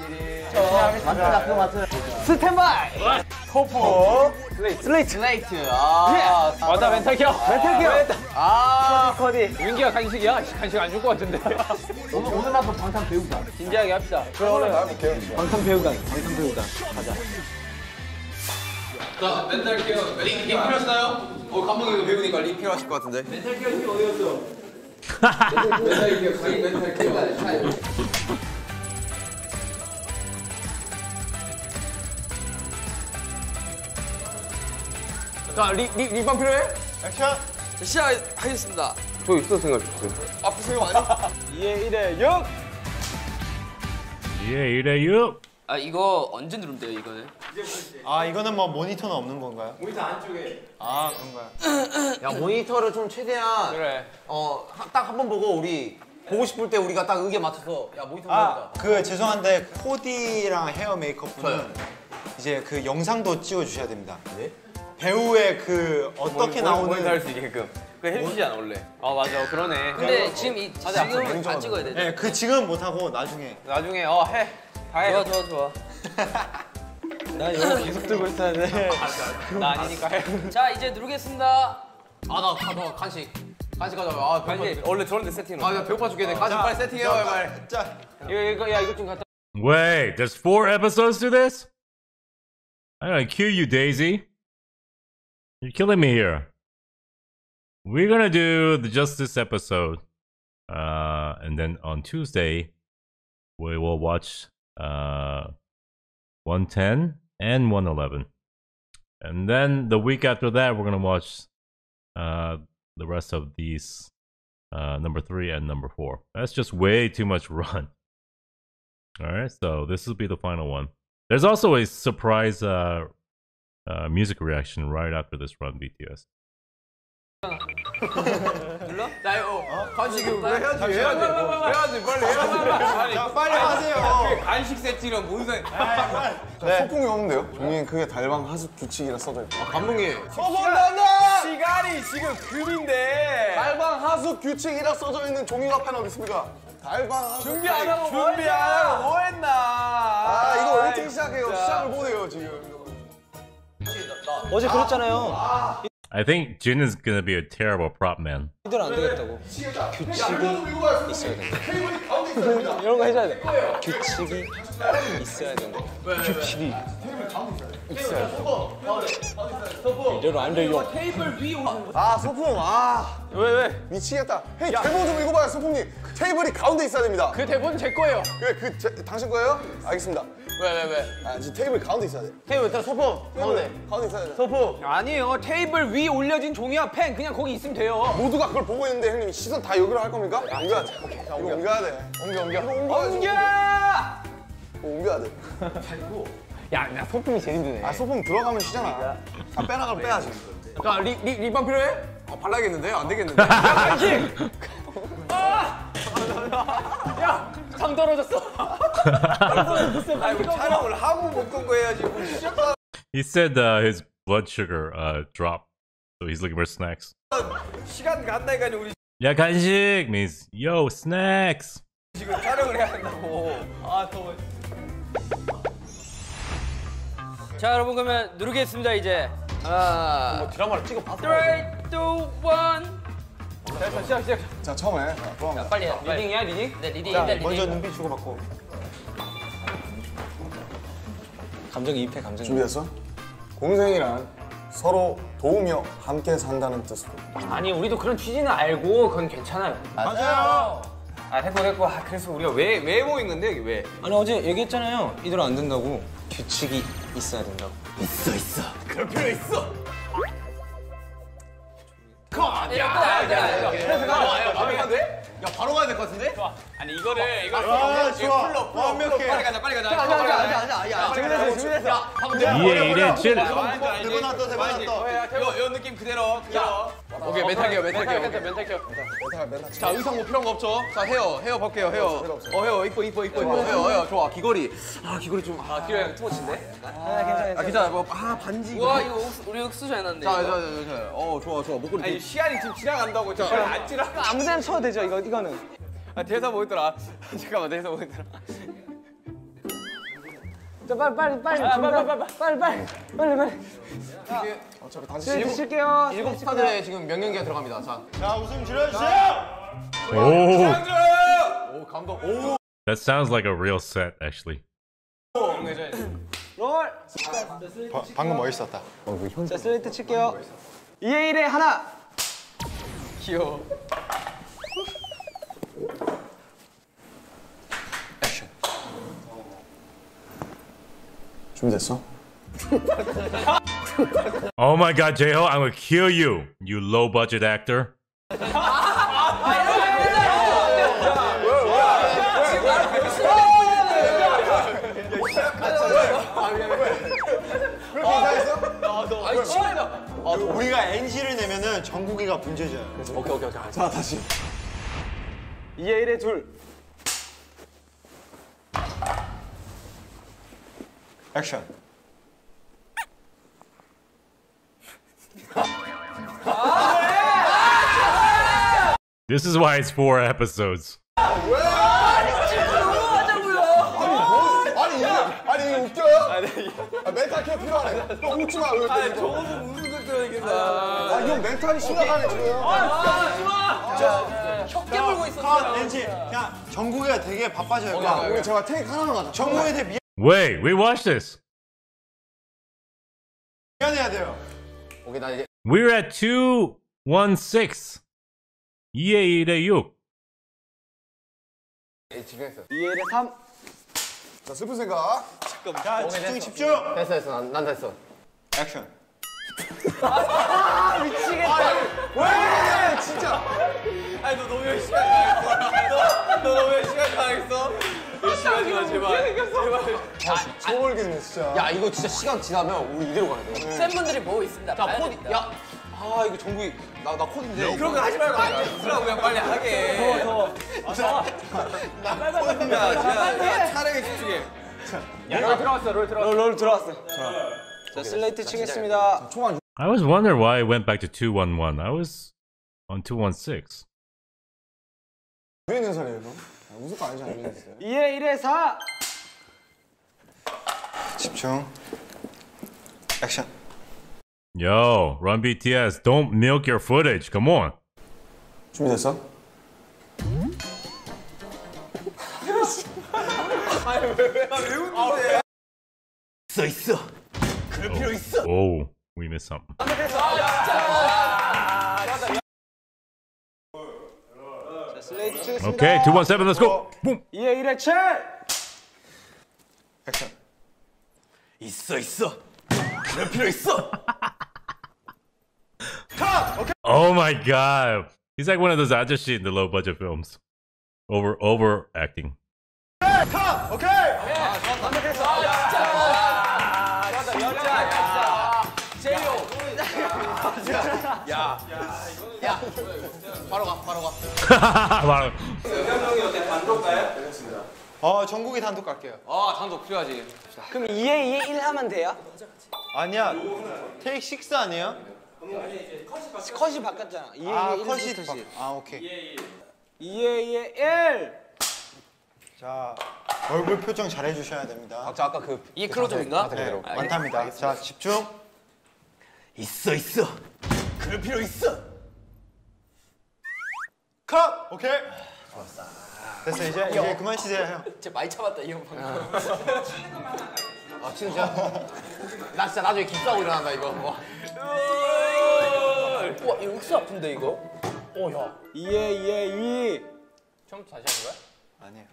마트. 스탠바이. 토포. 슬레이트. 아, 맞다, 멘탈 켜. 아, 코디. 윤기가 간식이야? 간식 안 줄 것 같은데. 오늘 한번 방탄 배우자. 진지하게 합시다. 방탄 배우자. 가자. 자 멘탈 케어 링 필요하시나요? 감독님 이거 배우니까 링 필요하실 것 같은데. 멘탈 케어 팀 어디였어? 멘탈 케어 자기 멘탈 케어. 자, 립밤 필요해? 액션. 자, 시작하겠습니다. 저 있어 생각. 아프세요 많이? 2의 1에 6. Yeah, 1대 6. 아 이거 언제 누르면 돼요 이거는? 아, 이거는 뭐 모니터는 없는 건가요? 모니터 안쪽에. 아, 그런가요? 야, 모니터를 좀 최대한 그래. 딱 한 번 보고 우리 보고 싶을 때 우리가 딱 의견 맞춰서 야, 모니터 보자. 그 죄송한데 코디랑 헤어 메이크업분은 이제 그 영상도 찍어 주셔야 됩니다. 네? 배우의 그 어떻게 나오는 할수 있게끔. 그거 해주시잖아 원래. 아, 맞아. 그러네. 근데 지금 지금 안 찍어야 돼. 네, 그 지금 못 하고 나중에. 나중에 해. 다 해. 좋아. 나 이거 계속 들고 있어야 돼. 나 아니니까 해. 자 이제 누르겠습니다. 나 간식 가져와. 아, 아니 원래 저런데 세팅을. 나 배고파 죽겠네. 간식 빨리 세팅해요, 빨리. 자, 이거 좀 갖다. Wait, there's 4 episodes to this? I'm gonna kill you, Daisy. You're killing me here. We're gonna do the Justice episode. And then on Tuesday, we will watch 110 and 111. And then the week after that, we're gonna watch the rest of these number 3 and number 4. That's just way too much run. Alright, so this will be the final one. There's also a surprise music reaction right after this run, BTS. 눌러? 나 이거 간식 왜 해야지 빨리 하세요. 간식 세팅이랑 뭔 상관? 소풍이 없는데요? 종이에 그게 달방 하숙 규칙이라 써져 있고. 감독님. 시간이 지금 금인데. 달방 하숙 규칙이라 써져 있는 종이가 펜 어디 있습니까? 달방 하숙 준비 안 하고 뭐 했나? 아 이거 어떻게 시작해요? 시작을 못해요 지금. 어제 그랬잖아요. I think Jin is gonna be a terrible prop man. 이들 안 되겠다고. 규칙이 있어야 된다. 이런 거 해줘야 돼. 규칙이 있어야 된다. 규칙이 있어야 된다. 이대로 안 돼요. 테이블 위 아 소풍 왜? 미치겠다. 헤이 대본 좀 읽어봐요 소풍님. 테이블이 가운데 있어야 됩니다. 그 대본 제 거예요. 그 당신 거예요? 알겠습니다. 왜? 아 지금 테이블 가운데 있어야 돼. 테이블 다 소품 가운데. 가운데 있어야 돼. 소품. 아니에요. 테이블 위 올려진 종이와 펜 그냥 거기 있으면 돼요. 모두가 그걸 보고 있는데 형님 시선 다 여기로 할 겁니까? 옮겨야 돼. 이거 옮겨야 돼. 옮겨. 옮겨야 돼. 야 소품이 제일 힘드네. 아 소품 들어가면 쉬잖아. 아 빼나가면 빼야지. 야 립밤 필요해? 발라야겠는데? 안 되겠는데? 야! 상 떨어졌어. 아이고 촬영을 하고 먹던 거 해야지. He said his blood sugar dropped, so he's looking for snacks. 시간 간다니까 우리 야 간식 means yo snacks. 지금 촬영을 해야 한다고. 아 더워. 자 여러분 그러면 누르겠습니다 이제. 하나. 뭐 드라마를 찍어 봤어. 3, 2, 1. 시작. 자 처음에 그럼 빨리 해. 리딩이야 리딩? 네 리딩. 먼저 눈빛 주고받고. 감정이입해 감정. 준비됐어? 공생이란 서로 도우며 함께 산다는 뜻으로. 아니 우리도 그런 취지는 알고 그건 괜찮아요. 맞아요. 아 됐고. 그래서 우리가 왜 모인 건데 이게 왜? 아니 어제 얘기했잖아요. 이대로 안 된다고. 규칙이 있어야 된다고. 있어. 그럴 필요 있어. 야 바로 가야 될 것 같은데? 아니 이거를 좋아. 완벽해. 빨리 가자. 준비됐어. 야, 방금 이에 이래 칠. 대본 요 느낌 그대로. 오케이 멘탈 자 의상 뭐 필요한 거 없죠? 자 헤어 볼게요 헤어. 헤어 이뻐 헤어 좋아 귀걸이. 귀걸이 좀 기로양 투머치인데? 괜찮아 뭐 반지. 와 이거 우리 옥수 잘 났네. 자 좋아 목걸이. 아니 시간이 지금 지나간다고 안 지나. 아무 데나 쳐도 되죠 이거는. 대사 뭐 있더라? 잠깐만 대사 뭐 있더라? 자 빨리. 어차피 단지 쉴게요. 7스타들의 지금 명령기가 들어갑니다. 자 웃음 줄여주세요. 오 감독. 오. That sounds like a real set actually. 롤. 방금 멋있었다. 자 슬레이트 칠게요. 2에 1에 하나. 귀여워. 준비됐어? Oh my god, J-Ho, I'm gonna kill you, you low budget actor. 우리가 NC를 내면은 정국이가 문제잖아. 오케이. 자 다시 2에 1에 둘. 액션. This is why it's 4 episodes. 아니 이게 웃겨요? 멘탈 케어 필요하네. 또 웃지 마. 저거도 무슨 것도 얘기했어. 이 형 멘탈이 심각하네 지금. 혀 깨물고 있었어. NC. 야 정국이가 되게 바빠져요. 우리 제가 테이크 하나만 가자. 정국에 대해 Wait, we watched this. 미안해야 돼요. 오케이 나 이제 We're at 216. 2에 1에 6. 집중했어. 2의 1에 3. 자, 슬픈 생각. 자, 집중. 됐어. 난 됐어. 액션. 미치겠다. 왜? 진짜. 아니 너 너무 열심히 당했어. 너 너무 열심히 당했어. 열심히 하지 마 제발. 초월겠네 진짜. 야, 이거 진짜 시간 지나면 우리 이대로 가야 돼. 팬분들이 보고 있습니다. 자, 코디. 야. 아, 이거 정국이. 나 코디인데. 그런 거 하지 말고 하라고 그냥 빨리 하게. 나 촬영에 집중해. 롤 들어왔어. 자, 슬레이트 치겠습니다. 총알. I was wondering why I went back to 211. I was on 216. 왜 있는 살이에요, 너? 무조건 아니지 않겠어요? 2의 1에 4. 집중. 액션. Yo, run BTS. Don't milk your footage. Come on. 준비됐어? 있어. 그럴 필요 있어. Oh, we missed something. 자, 슬레이트 치겠습니다. Okay, 217. Let's go. Boom. 2의 1에 7. 액션. 있어. 그럴 필요 있어. Oh my god. He's like one of those ajashi in the low budget films. Overacting. 바로 가. 정국이 단독 갈게요. 단독 필요하지. 그럼 2의 2에 1 하면 돼요? 아니야. 테이크 6 아니야? 컷이 바뀌었잖아. 2의 2에 1 컷이 부터씩. 오케이. 2의 2에 1. 자, 얼굴 표정 잘 해주셔야 됩니다. 아까 그 이 클로즈업인가? 네, 완타입니다. 자, 집중. 있어. 그럴 필요 있어. 컷! 오케이. 됐어, 이제 그만 쉬세요. 진짜 많이 참았다 이 형 방금. 진짜. 나 진짜 나중에 깁스하고 일어난다 이거. 우와 이거 흑수 아픈데 이거? 2의 2에 2. 처음부터 다시 하는 거야? 아니에요.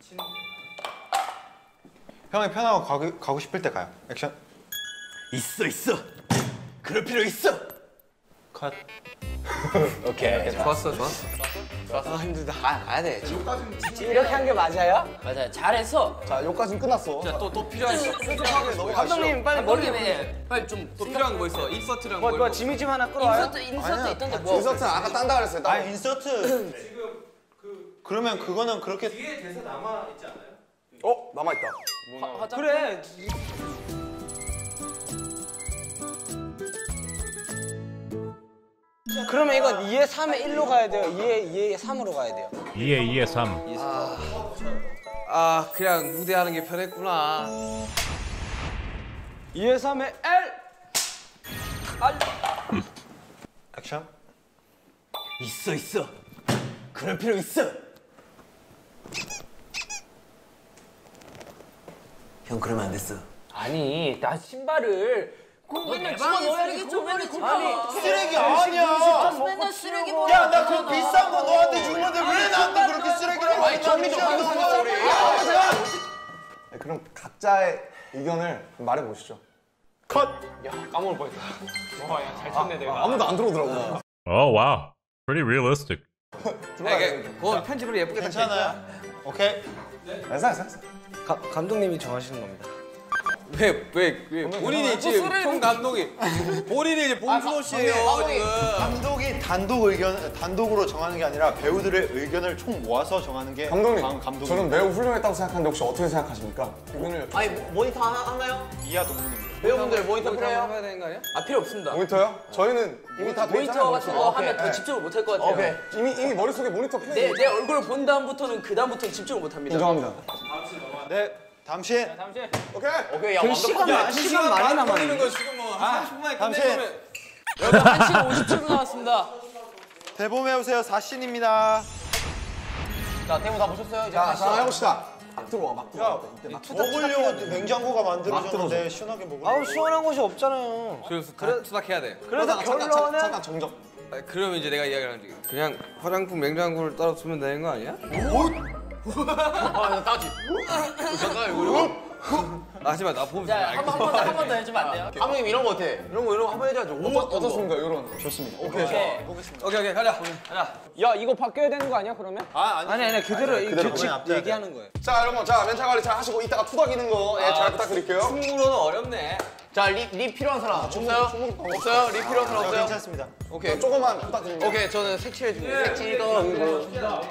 형이 편하고 가고 싶을 때 가요. 액션. 있어. 그럴 필요 있어. 컷. 오케이. 좋았어. 힘들다. 가야 돼. 이렇게 한 게 맞아요? 맞아요. 잘했어. 자, 여기까지는 끝났어. 또 필요한 거. 감독님 빨리 머리 빨리 좀 또 필요한 거 뭐 있어? 인서트랑 뭐 지미짐 하나 끌어와요? 인서트 있던데 뭐? 인서트 아까 딴다 그랬어요. 아니, 인서트. 그러면 그거는 그렇게 남아있다. 그래. 그러면 이건 2의 3에 1로 가야 돼요. 2의 3으로 가야 돼요. 2에 2에 3. 그냥 무대하는 게 편했구나. 2의 3에 L. 액션. 있어. 그럴 필요 있어. 형 그러면 안 됐어. 아니 나 신발을 맨날 집어넣어야지. 쓰레기 아니야. 맨날 쓰레기 버려. 야, 나 그 비싼 거 너한테 준 건데 왜 나한테 그렇게 쓰레기라고 하냐? 정리 좀 그럼 각자의 의견을 말해 보시죠. 컷. 야, 까먹을 뻔했다. 잘 쳤네 내가. 아무도 안 들어오더라고. Oh wow. Pretty realistic. 그건 편집으로 예쁘게 괜찮아요. 오케이. 알았어. 감독님이 정하시는 겁니다. 왜 본인이 지금 총 감독이 본인이 이제 봉준호 씨예요. 감독이 단독으로 정하는 게 아니라 배우들의 의견을 총 모아서 정하는 게 감독님. 저는 매우 훌륭했다고 생각하는데 혹시 어떻게 생각하십니까? 의견을 아니 모니터 하나요? 이하 동문입니다. 배우분들 모니터 필요해요? 해야 되는 거 아니야? 필요 없습니다. 모니터요? 저희는 이미 다 모니터 같은 거 하면 더 집중을 못 할 것 같아요. 오케이. 이미 머릿속에 모니터 내 얼굴을 본 다음부터는 그 다음부터는 집중을 못 합니다. 인정합니다. 네, 담신. 오케이. 야, 그럼 시간 많이 남았네. 거 지금 뭐 30분만에 담신. 끝내면 여러분 1시간 57분 남았습니다. 대본 외우세요. 4신입니다. 자, 대본 다 보셨어요? 이제 자, 해봅시다. 막 들어와, 막 들어와. 먹으려고 냉장고가 만들어졌는데 시원하게 먹으려고. 시원한 곳이 없잖아요. 그래서 투닥해야 돼. 그래서 결론은 잠깐 그러면 이제 내가 이야기를 하지. 그냥 화장품 냉장고를 따로 쓰면 되는 거 아니야? 나 따지. 잠깐 이거. 하지만 나 보면 한 번 더 해주면 안 돼요? 감독님 이런 거 어때? 이런 거 한번 해줘야죠. 어떻습니까? 이런 좋습니다. 오케이. 오케이 가자. 야 이거 바뀌어야 되는 거 아니야 그러면? 아니 그대로 규칙 앞에 얘기하는 거예요. 자 여러분, 자 멘탈 관리 잘 하시고 이따가 투닥이는 거 잘 부탁드릴게요. 충무로는 어렵네. 자, 립 필요한 사람 없어요? 없어요? 립 필요한 사람 없어요? 괜찮습니다. 오케이. 조금만 부탁드립니다. 오케이, 저는 색칠해 줄게요. 색칠이가 형님.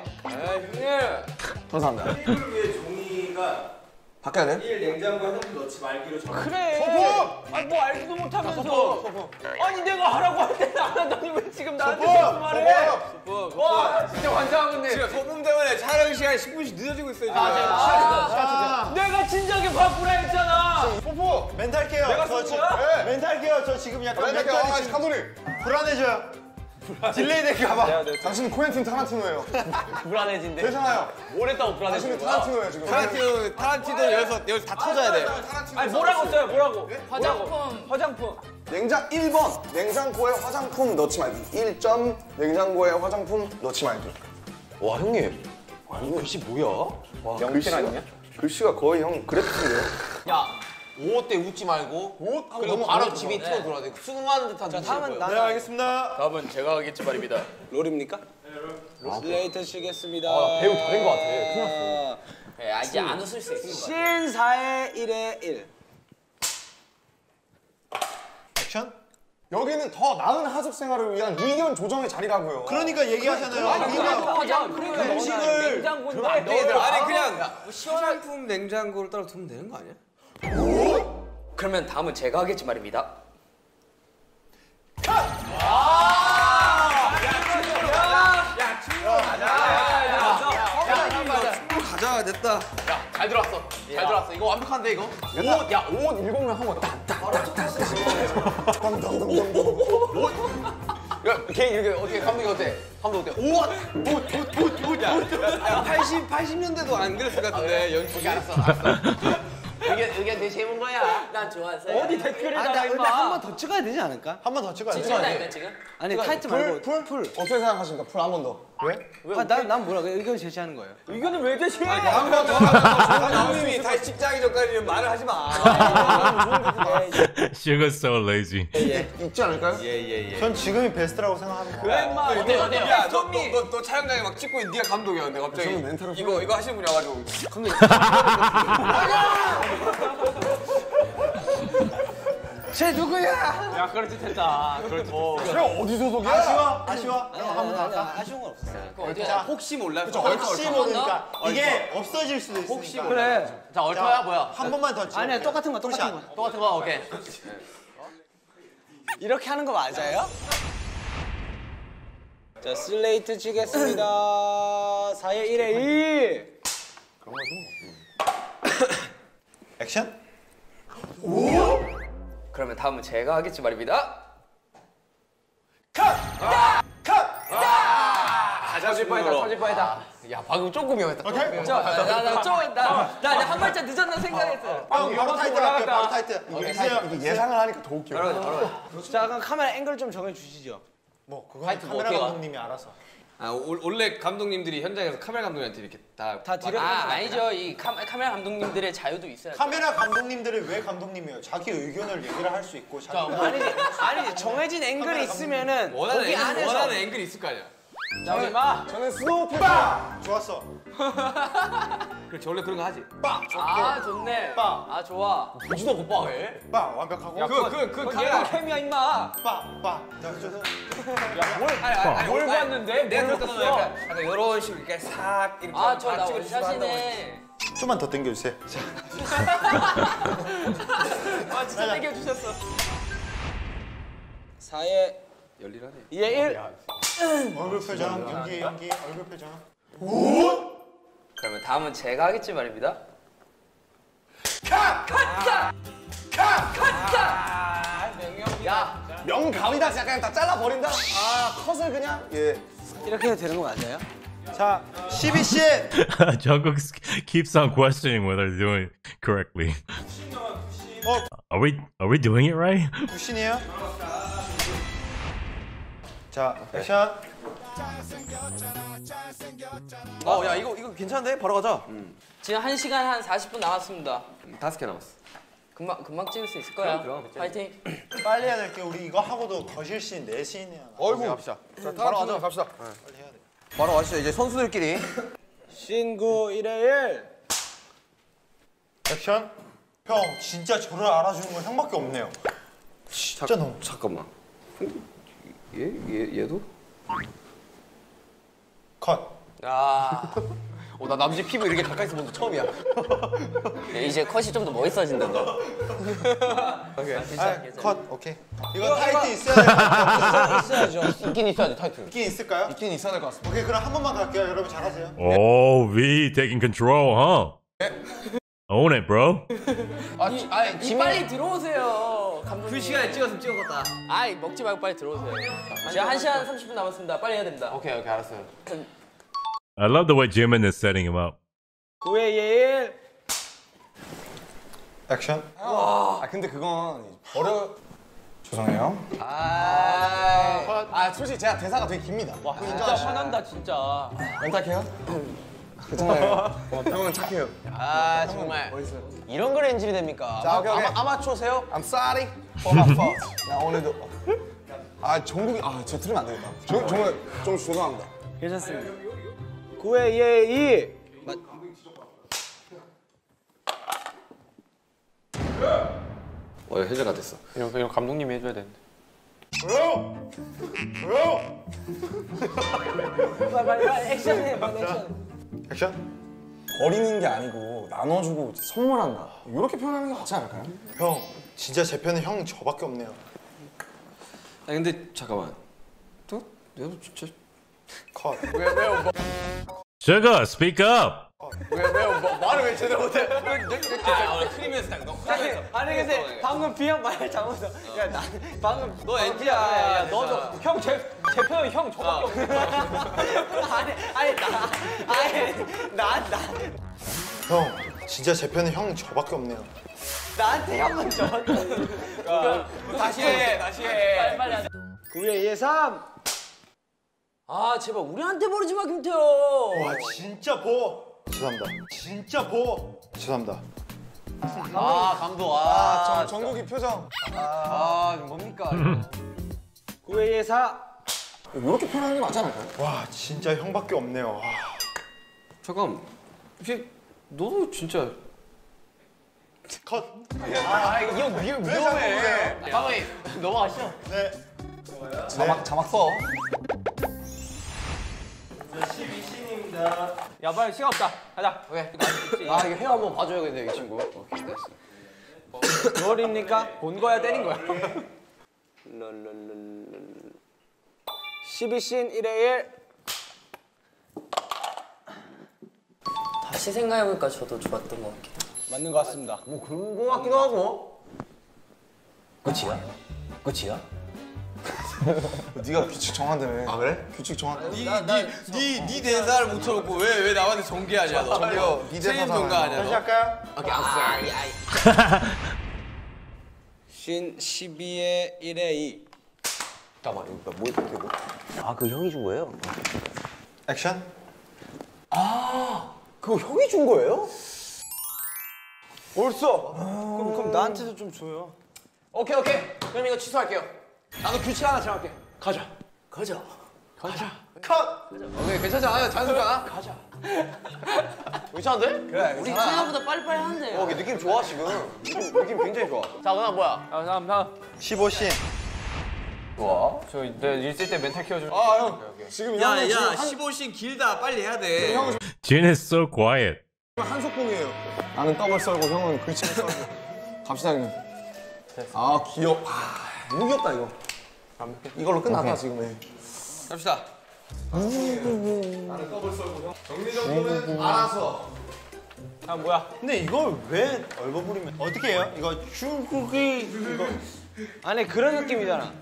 감사합니다. 이걸 위해 종이가 바뀌어야 돼? 1 냉장고에 화장품 넣지 말기로 정해. 그래. 아니 뭐 알지도 못하면서. 아니 내가 하라고 할 때는 안 하더니 왜 지금 나한테 무슨 말해? 와, 진짜 환장하겠네. 지금 소품 때문에 촬영 시간 10분씩 늦어지고 있어요, 지금. 내가 진작에 바꾸라 했잖아. 뽀뽀! 멘탈 케어. 내가 저 쓴 거야? 멘탈 케어. 저 지금 약간 멘탈 케어. 멘탈이 아, 지금 카도리. 불안해져요. 딜레이 될까 봐. 당신 코엔틴 타란티노예요. 불안해진대. 괜찮아요. 뭘 했다고 당신은 불안해진 타란티노예요 지금. 타란티노 여기서 다 터져야 돼. 아니 뭐라고 써요 뭐라고? 화장품. 냉장 1번 냉장고에 화장품 넣지 말기. 1점 냉장고에 화장품 넣지 말기. 와, 형님. 와, 이거 글씨 뭐야? 와, 글씨가 거의 형 그래픽인데요? 야, 5호 때 웃지 말고. 그리고 바로 집이 튀어들어야 돼. 수긍하는 듯한 눈치. 다음은 네, 알겠습니다. 다음은 제가 하겠지 말입니다. 롤입니까? 슬레이트 치겠습니다. 배우 다 된 것 같아. 큰일 났어. 이제 안 웃을 수 있을 것 같아. 신 4의 1의 1. 액션. 여기는 더 나은 하숙 생활을 위한 의견 조정의 자리라고요. 그러니까 얘기하잖아요. 그러니까 음식을 냉장고인데 아니 그냥 시원한 냉장고를 따로 두면 되는 거 아니야? 그러면 다음은 제가 하겠지 말입니다. 가자, 됐다. 야, 잘 들어왔어. 잘 들어왔어. 이거 완벽한데 이거? 옷 7명 한번 딱딱딱딱. 야, 걔 이렇게 어떻게 감독이 어때? 감독 어때? 옷. 야, 80년대도 안 그랬을 것 같은데 연출이. 알았어. 의견 대시해본 거야. 난 좋아서. 어디 댓글에다가 근데 임마. 한 번 더 찍어야 되지 않을까? 한 번 더 찍어야 돼. 찍어야 지금? 아니 타이트 말고 풀. 어떻게 생각하십니까? 풀 한 번 더. 왜? 난 뭐라고 의견 제시하는 거예요. 의견을 왜 제시해? 한번 더. 감독님이 다시 직장이 전까지는 말을 하지 마. Sugar's so lazy. 있지 않을까요? 전 지금이 베스트라고 생각합니다. 그래 임마. 어때요? 야, 너 촬영장에 막 찍고 있는데 네가 감독이야. 근데 갑자기 저는 멘탈을 이거 하시는 분이 와가지고 감독님. 쟤 누구야? 야 그럴듯했다. 형 어디 소속이야? 아쉬워? 한번 더 할까? 아쉬운 건 없었어요. 어디야? 혹시 몰라. 혹시 모르니까 이게 없어질 수도 있으니까. 혹시 그래. 자, 얼터야 뭐야? 한 번만 더 찍어. 아니야 똑같은 거. 똑같은 거 오케이. 이렇게 하는 거 맞아요? 자 슬레이트 치겠습니다. 4의 1의 2. 액션. 그러면 다음은 제가 하겠지 말입니다. 터질 뻔했다. 야, 방금 조금 위험했다. 오케이. 나한 발짝 늦었나 생각했어요. 바로 타이트 할게요. 바로 타이트. 이게 예상을 하니까 더 웃겨. 자 그럼 카메라 앵글 좀 정해주시죠. 뭐 그건 카메라 감독님이 알아서. 원래 감독님들이 현장에서 카메라 감독님한테 이렇게 다 뒤로. 아니죠. 이 카메라 감독님들의 자유도 있어야 카메라 감독님들은 왜 감독님이에요? 자기 의견을 얘기를 할 수 있고 아니지 정해진 앵글이 있으면은 거기 안에서 원하는 앵글이 있을 거 아니야. 자 임마. 저는 스노우 페퍼. 좋았어. 그렇지, 원래 그런 거 하지. 아 좋네. 아 좋아. 보지도 못 봐, 왜? 빠 완벽하고. 그 얘가 캠이야 임마. 빠. 뭘 봤는데? 내가 뭘 들었던 봤어? 약간 이런 식으로 이렇게 싹 이렇게 아 저 나 찍어주시고 원샷이네. 좀만 더 당겨주세요. 아 진짜 땡겨주셨어. 4의 열일하네. 2의 1. 얼굴 표정, 연기, 얼굴 표정. 그러면 다음은 제가 하겠지 말입니다. 명감이다. 진짜 그냥 다 잘라버린다. 컷을 그냥. 예. 이렇게 해도 되는 거 맞아요? 자, 12씬. Jungkook keeps on questioning whether they're doing it correctly. Are we doing it right? 9씬이에요? 자, 액션. 야 이거 괜찮은데? 바로 가자. 지금 1시간 한 40분 남았습니다. 5개 남았어. 금방 찍을 수 있을 거야. 파이팅. 빨리 해야 될게 우리 이거 하고도 거실 씬, 내씬이야. 어이구. 갑시다. 자, 바로 가자. 갑시다. 빨리 해야 돼. 바로 가시죠. 이제 선수들끼리. 신구 1회 1. 액션. 형, 진짜 저를 알아주는 건 형밖에 없네요. 진짜 너무. 잠깐만. 얘도? 컷. 야. 나 남지 피부 이렇게 가까이서 본 거 처음이야. 이제 컷이 좀 더 멋있어진다 너. 오케이. 컷. 오케이. 이거 타이틀 있어야 될 것 같아요. 있어야죠. 있긴 있어야 돼, 타이틀. 있긴 있을까요? 있긴 있어야 될 것 같습니다. 오케이, 그럼 한 번만 갈게요. 여러분 잘하세요. Oh, V taking control, huh? Own it, bro. 빨리 들어오세요. 감독님. 그 시간에 찍었으면 찍었겠다. 아이 먹지 말고 빨리 들어오세요. 지금 1시간 30분 남았습니다. 빨리 해야 됩니다. 오케이, 알았어요. I love the way Jimin is setting him up. 9회 1. 액션. 근데 그건 죄송해요. 솔직히 제가 대사가 되게 깁니다. 와, 진짜 화난다 진짜. 멘탈해요? 괜찮아요. 형은 착해요. 정말. 멋있어요. 이런 걸 엔진이 됩니까? 자, 오케이. 아마추어세요? I'm sorry for my fault. 나 오늘도 정국이 제가 틀리면 안 되겠다. 정말 좀 죄송합니다. 괜찮습니다. 9회 2. 해제가 됐어. 이런 감독님이 해줘야 되는데. 왜요? 빨리 액션해, 액션. 액션. 버리는 게 아니고 나눠주고 선물한다. 이렇게 표현하는 게 맞지 않을까요? 형, 진짜 제 편은 형 저밖에 없네요. 근데 잠깐만. 내가 진짜 컷. Sugar, speak up. 말을 왜 제대로 못해? 원래 크리미에서 딱 넣고. 아니 근데 방금 비형 말 잘못했어. 야, 나 방금 너 엔지야. 야, 너도 형제 표현 형 저밖에 없어. 나. 형, 진짜 제 편은 형 저밖에 없네요. 나한테 형은 저. 다시 해. 빨리 하자. 9회 3. 제발 우리한테 버리지 마 김태호. 와, 진짜 죄송합니다. 진짜 죄송합니다. 감독. 정국이 표정. 뭡니까? 9회 4. 이렇게 표현하는 게 맞지 않을까요? 와, 진짜 형밖에 없네요. 잠깐. 혹시 너도 진짜 컷. 이형 위험해. 감독님 넘어가시죠. 네. 자막 써. 야 빨리 시간 없다. 가자. 오케이. 이거 헤어 한번 봐줘야겠네 이 친구. 오케이 됐어. 롤입니까? 본 거야 때린 거야? 12신 1회 1. 다시 생각해보니까 저도 좋았던 것 같긴 해. 맞는 것 같습니다. 뭐 그런 거 같기도 하고. 끝이야? 네가 규칙 정한다며. 그래? 규칙 정한다. 네 대사를 못 쳐놓고 왜 나한테 전개하냐 너. 저기요, 네 책임 대사잖아요. 전가하냐 다시 너. 할까요? 오케이 알았어. 신 12회 1회 2. 잠깐만 이거 뭐 이렇게 뭐? 그 형이 준 거예요? 액션. 그거 형이 준 거예요? 벌써? 그럼 나한테도 좀 줘요. 오케이. 그럼 이거 취소할게요. 나도 규칙 하나 정할게. 가자. 컷. 오케이 괜찮잖아. 자연스럽잖아. 가자. 괜찮은데? 그래. 우리 생각보다 빨리빨리 하는데. 오케이 느낌 좋아 지금. 느낌 굉장히 좋아. 자 그다음 뭐야? 다음. 15씬. 좋아. 저 있을 때 멘탈 키워줄. 형. 지금 형은 지금 15신 길다. 빨리 해야 돼. 형은 Jin is so quiet. 한속봉이에요. 나는 떡을 썰고 형은 글씨를 썰고. 갑시다 형님. 귀여워. 너무 귀엽다 이거. 이걸로 끝났다 지금. 갑시다. 나는 떡을 썰고 형. 정리 정도는 알아서. 뭐야? 근데 이걸 왜 얼버무리면 어떻게 해요? 이거 중국이 이거 아니 그런 느낌이잖아.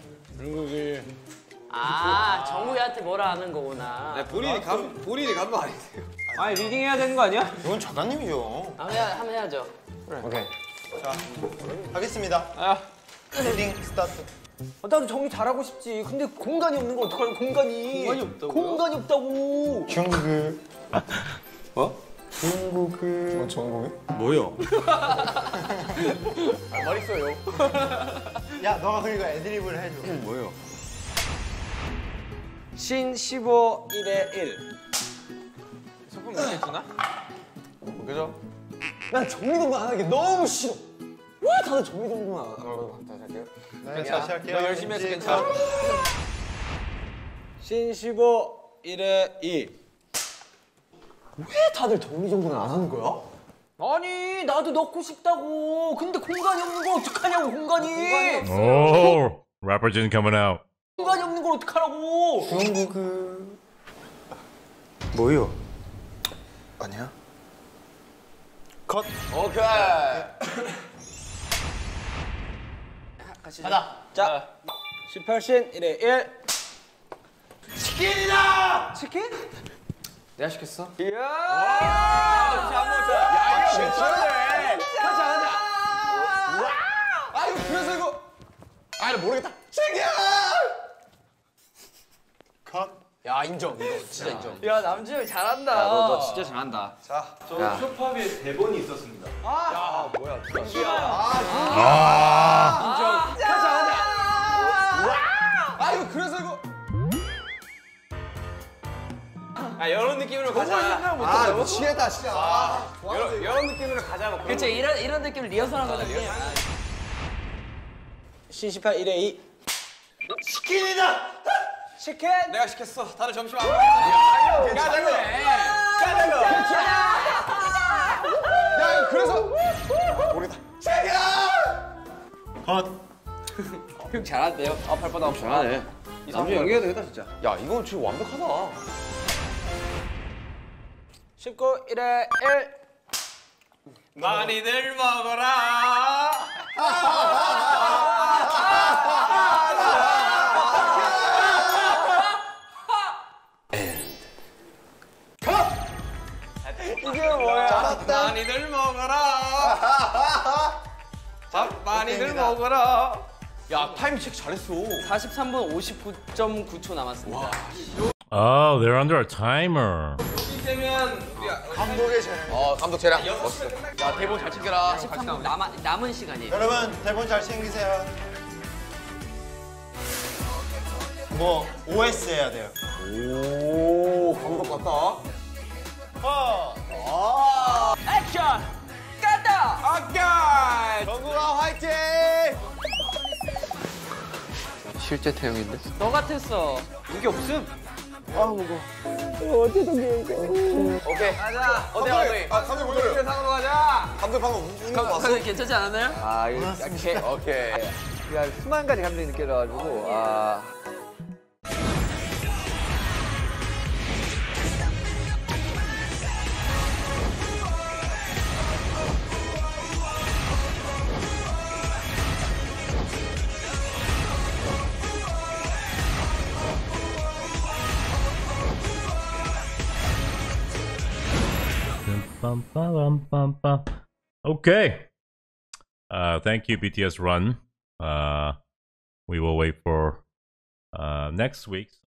정국이한테 뭐라 하는 거구나. 본인이 감독 아니세요? 아니 리딩 해야 되는 거 아니야? 이건 작가님이죠. 한번 해야죠. 오케이. 자, 하겠습니다. 리딩 스타트. 나도 정리 잘하고 싶지. 근데 공간이 없는 거 어떡하려고 공간이. 공간이 없다고요? 공간이 없다고. 중국. 어? 중국. 전공이? 뭐요? 말 있어요. 야 너가 그리고 애드립을 해줘. 뭐요? 신 15, 1에 1. 소품 몇 개 주나? 그죠? 난 정리동동 안 하는 게 너무 싫어. 왜 다들 정리동동만 안 하고 다시 할게요. 네, 다시 할게요. 너 열심히 해서 괜찮아. 신 15, 1에 2. 왜 다들 정리정돈을 안 하는 거야? 아니 나도 넣고 싶다고. 근데 공간이 없는 걸 어떡하냐고 공간이. Oh, rapper Jin coming out. 공간이 없는 걸 어떡하라고. 중국. 뭐요? 아니야? 컷. 오케이. 가자. 자, 18신 1에 1. 치킨이다. 치킨? 내가 시켰어? 이야. 야, 이거 괜찮네. 가자. 아 이거 그래서 이거 아 나 모르겠다. 챙겨. 컷. 야 인정. 이거 진짜 인정. 야 남주형 잘한다. 야, 너 진짜 잘한다. 자, 저 쇼팝에 대본이 있었습니다. 야 뭐야 누구야? Ah. 인정. 가자. 아 이거 그래서 이거 아 이런 느낌으로 가자. 아 미치겠다 진짜. 아, 이런 느낌으로 가자. 그치 이런 느낌 리허설한 거지. 신 18, 1에 2. 치킨이다. 치킨! 내가 시켰어. 다들 점심 안 먹어. 가자고. 야 이거 그래서 모르겠다. 챙겨. 컷. 형 잘한대요. 아 발바닥 없이 잘하네. 남주 연기해도 되겠다 진짜. 야 이건 진짜 완벽하다. 19, 1에 1. 많이들 먹어라. 이게 뭐야? 잘했다. 많이들 먹어라. 많이들 먹어라. 야 타임 체크 잘했어. 43분 59.9초 남았습니다. Oh, they're under a timer. 감독의 재능. 감독 재량. 멋있어. 야 대본 잘 챙겨라. 43분 남은 시간이에요. 여러분 대본 잘 챙기세요. 뭐 OS 해야 돼요. 오 감독 같다. 액션! 간다! 오케이. 정국아 화이팅. 실제 태형인데? 너 같았어. 인기 없음. 오케이. 가자. 어때 감독님. 아 감독 왜 그래? 상으로 가자. 감독 방금 웃는 거 봤어? 감독님 괜찮지 않았나요? 아 이거 오케이. 야 수만 가지 감정이 느껴져가지고 아. Bum, bum, bum, bum. Okay. Thank you, BTS Run. We will wait for next week's